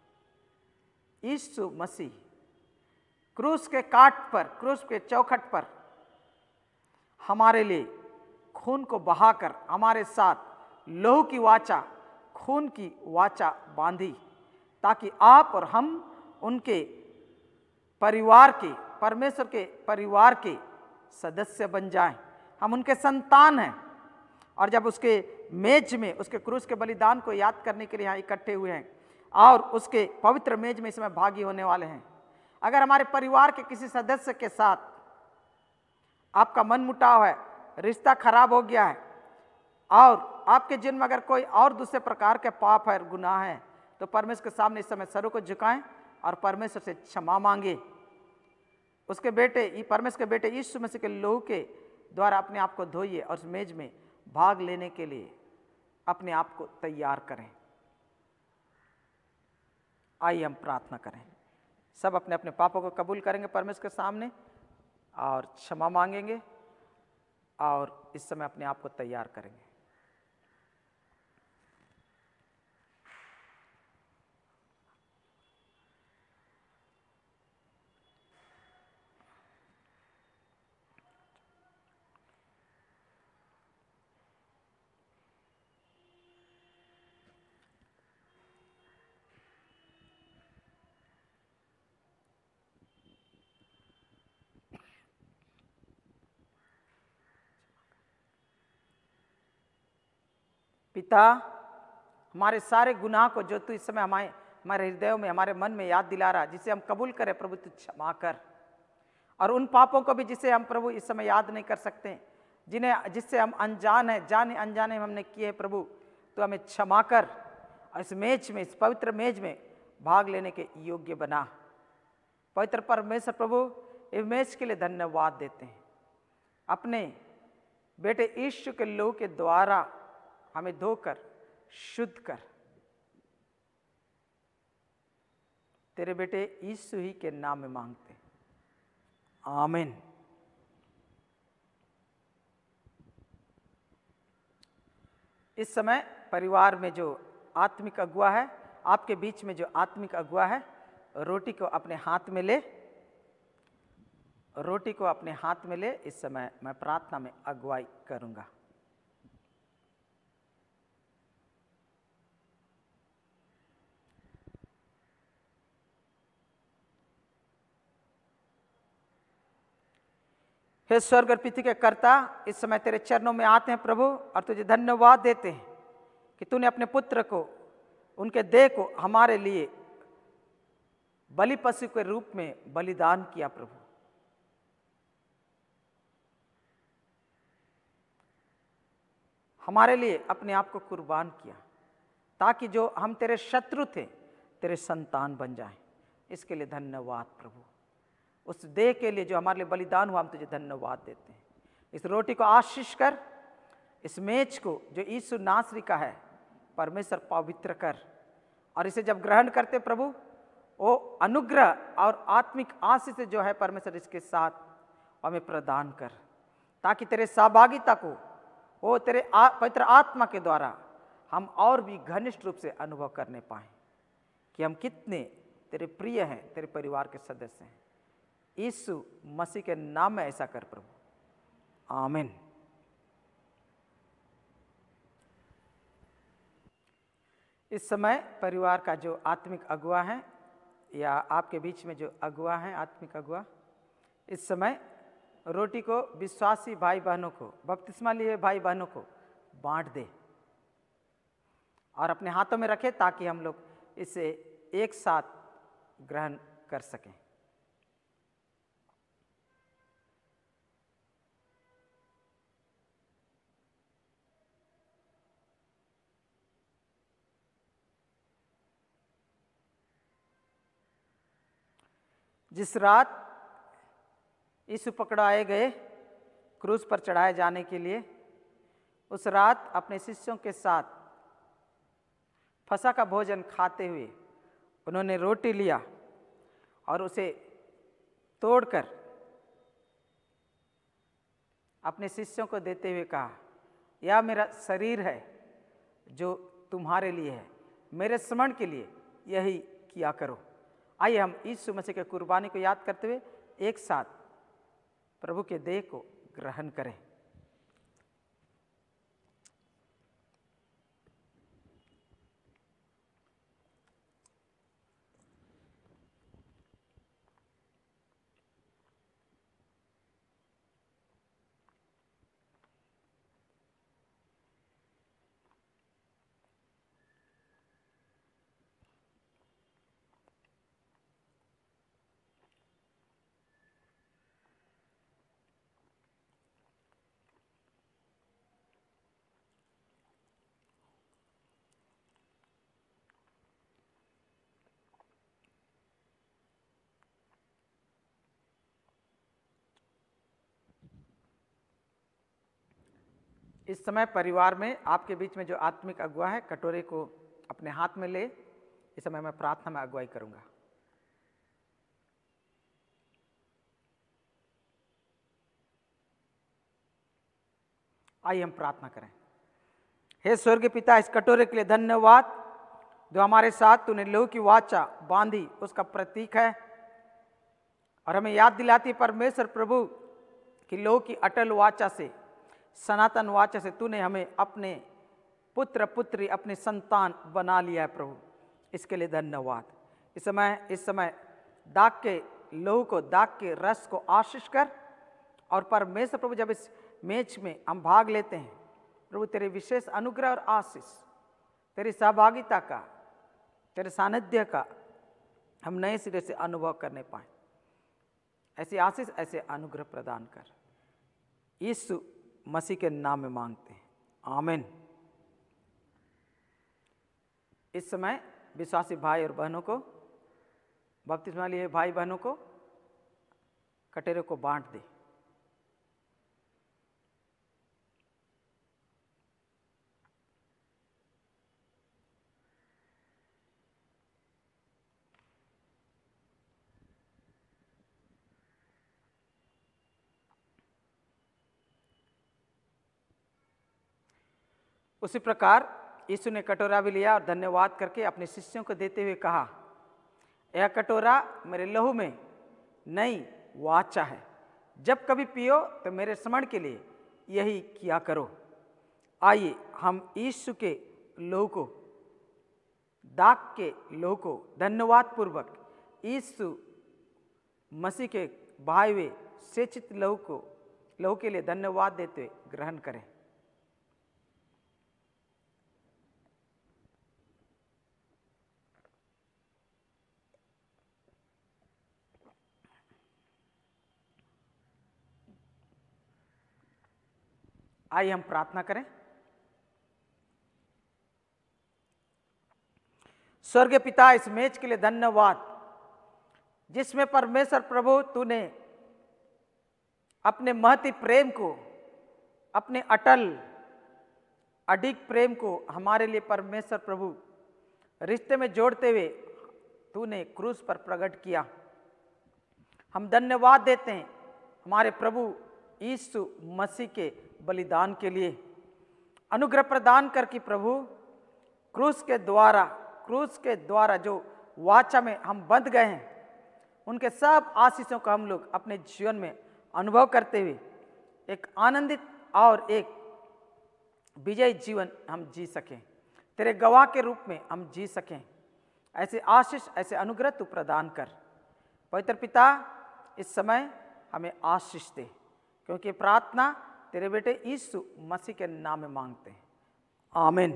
यीशु मसीह क्रूस के काट पर, क्रूस के चौखट पर हमारे लिए खून को बहाकर हमारे साथ लहू की वाचा, खून की वाचा बांधी, ताकि आप और हम उनके परिवार के, परमेश्वर के परिवार के सदस्य बन जाएं। हम उनके संतान हैं। और जब उसके मेज में, उसके क्रूस के बलिदान को याद करने के लिए यहाँ इकट्ठे हुए हैं और उसके पवित्र मेज में इस समय भागी होने वाले हैं, अगर हमारे परिवार के किसी सदस्य के साथ आपका मन मुटाव है, रिश्ता खराब हो गया है और आपके जीवन में अगर कोई और दूसरे प्रकार के पाप है, गुनाह है, तो परमेश्वर के सामने इस समय सरों को झुकाएं और परमेश्वर से क्षमा मांगे। उसके बेटे, परमेश्वर के बेटे यीशु मसीह के लहू के द्वारा अपने आप को धोइए और उस मेज में भाग लेने के लिए अपने आप को तैयार करें। आइए हम प्रार्थना करें। सब अपने अपने पापों को कबूल करेंगे परमेश्वर के सामने और क्षमा मांगेंगे और इस समय अपने आप को तैयार करेंगे। पिता, हमारे सारे गुनाह को जो तू इस समय हमारे हृदयों में, हमारे मन में याद दिला रहा, जिसे हम कबूल करें प्रभु, तू क्षमा कर। और उन पापों को भी जिसे हम प्रभु इस समय याद नहीं कर सकते, जिससे हम अनजान है, जाने अनजाने हमने किए, प्रभु तो हमें क्षमा कर और इस मेज में, इस पवित्र मेज में भाग लेने के योग्य बना। पवित्र परमेश्वर प्रभु, इस मेज के लिए धन्यवाद देते हैं। अपने बेटे यीशु के लहू के द्वारा हमें धोकर शुद्ध कर। तेरे बेटे यीशु ही के नाम में मांगते, आमीन। इस समय परिवार में जो आत्मिक अगुवा है, आपके बीच में जो आत्मिक अगुवा है, रोटी को अपने हाथ में ले, रोटी को अपने हाथ में ले। इस समय मैं प्रार्थना में अगुवाई करूंगा। हे स्वर्ग और पृथ्वी के कर्ता, इस समय तेरे चरणों में आते हैं प्रभु और तुझे धन्यवाद देते हैं कि तूने अपने पुत्र को, उनके देह को हमारे लिए बलि पशु के रूप में बलिदान किया। प्रभु हमारे लिए अपने आप को कुर्बान किया ताकि जो हम तेरे शत्रु थे तेरे संतान बन जाएं। इसके लिए धन्यवाद प्रभु। उस देह के लिए जो हमारे लिए बलिदान हुआ, हम तुझे धन्यवाद देते हैं। इस रोटी को आशीष कर, इस मेज को जो यीशु नासरी का है परमेश्वर पवित्र कर, और इसे जब ग्रहण करते प्रभु, वो अनुग्रह और आत्मिक आशीष जो है परमेश्वर इसके साथ हमें प्रदान कर, ताकि तेरे सहभागिता को वो तेरे पवित्र आत्मा के द्वारा हम और भी घनिष्ठ रूप से अनुभव करने पाएं कि हम कितने तेरे प्रिय हैं, तेरे परिवार के सदस्य हैं। यीशु मसीह के नाम में ऐसा कर प्रभु, आमीन। इस समय परिवार का जो आत्मिक अगुवा है या आपके बीच में जो अगुवा है, आत्मिक अगुवा, इस समय रोटी को विश्वासी भाई बहनों को, बपतिस्मा लिए भाई बहनों को बांट दे और अपने हाथों में रखे ताकि हम लोग इसे एक साथ ग्रहण कर सकें। जिस रात यीशु पकड़ाए गए क्रूस पर चढ़ाए जाने के लिए, उस रात अपने शिष्यों के साथ फसह का भोजन खाते हुए उन्होंने रोटी लिया और उसे तोड़कर अपने शिष्यों को देते हुए कहा, यह मेरा शरीर है जो तुम्हारे लिए है, मेरे स्मरण के लिए यही किया करो। आइए हम यीशु मसीह के कुर्बानी को याद करते हुए एक साथ प्रभु के देह को ग्रहण करें। इस समय परिवार में आपके बीच में जो आत्मिक अगुवा है, कटोरे को अपने हाथ में ले। इस समय मैं प्रार्थना में अगुवाई करूंगा। आइए हम प्रार्थना करें। हे स्वर्गीय पिता, इस कटोरे के लिए धन्यवाद जो हमारे साथ तूने लहू की वाचा बांधी, उसका प्रतीक है और हमें याद दिलाती परमेश्वर प्रभु कि लहू की अटल वाचा से, सनातन वाचा से तूने हमें अपने पुत्र पुत्री, अपने संतान बना लिया है प्रभु। इसके लिए धन्यवाद। इस समय दाग के लहू को, दाग के रस को आशीष कर और परमेश्वर प्रभु जब इस मैच में हम भाग लेते हैं प्रभु, तेरे विशेष अनुग्रह और आशीष, तेरी सहभागिता का, तेरे सानिध्य का हम नए सिरे से अनुभव करने पाए। ऐसी आशीष, ऐसे अनुग्रह प्रदान कर, यीशु मसीह के नाम में मांगते हैं, आमीन। इस समय विश्वासी भाई और बहनों को, बपतिस्मा लिए भाई बहनों को कटोरे को बांट दे। उसी प्रकार यीशु ने कटोरा भी लिया और धन्यवाद करके अपने शिष्यों को देते हुए कहा, यह कटोरा मेरे लहू में नई वाचा है, जब कभी पियो तो मेरे स्मरण के लिए यही किया करो। आइए हम यीशु के लहू को, दाग के लहू को धन्यवाद पूर्वक यीशु मसीह के बहाए हुए सेचित लहू के लिए धन्यवाद देते हुए ग्रहण करें। आइए हम प्रार्थना करें। स्वर्गीय पिता, इस मैच के लिए धन्यवाद जिसमें परमेश्वर प्रभु तूने अपने महती प्रेम को, अपने अटल अडिग प्रेम को हमारे लिए परमेश्वर प्रभु रिश्ते में जोड़ते हुए तूने क्रूस पर प्रकट किया। हम धन्यवाद देते हैं हमारे प्रभु यीशु मसीह के बलिदान के लिए। अनुग्रह प्रदान करके प्रभु क्रूस के द्वारा जो वाचा में हम बंध गए हैं, उनके सब आशीषों का हम लोग अपने जीवन में अनुभव करते हुए एक आनंदित और एक विजयी जीवन हम जी सकें, तेरे गवाह के रूप में हम जी सकें। ऐसे आशीष, ऐसे अनुग्रह तू प्रदान कर। पवित्र पिता, इस समय हमें आशीष दे, क्योंकि प्रार्थना तेरे बेटे यीशु मसीह के नाम में मांगते हैं, आमीन।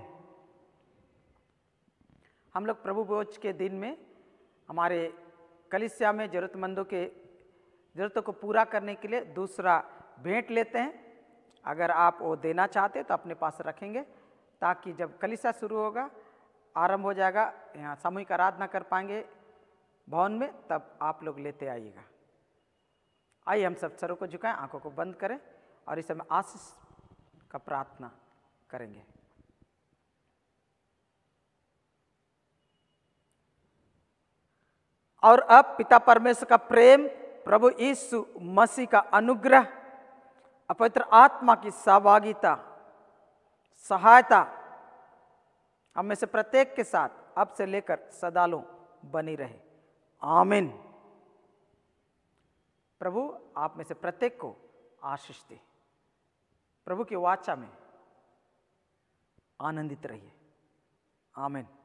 हम लोग प्रभु भोज के दिन में हमारे कलीसिया में जरूरतमंदों के ज़रूरतों को पूरा करने के लिए दूसरा भेंट लेते हैं। अगर आप वो देना चाहते हैं तो अपने पास रखेंगे, ताकि जब कलीसिया शुरू होगा, आरंभ हो जाएगा, यहाँ सामूहिक आराधना कर पाएंगे, भवन में, तब आप लोग लेते आइएगा। आइए हम सब सरों को झुकाएं, आंखों को बंद करें और इस समय आशीष का प्रार्थना करेंगे। और अब पिता परमेश्वर का प्रेम, प्रभु यीशु मसीह का अनुग्रह, पवित्र आत्मा की सहभागिता, सहायता हम में से प्रत्येक के साथ अब से लेकर सदालों बनी रहे। आमीन। प्रभु आप में से प्रत्येक को आशीष दे। प्रभु की वाचा में आनंदित रहिए। आमीन।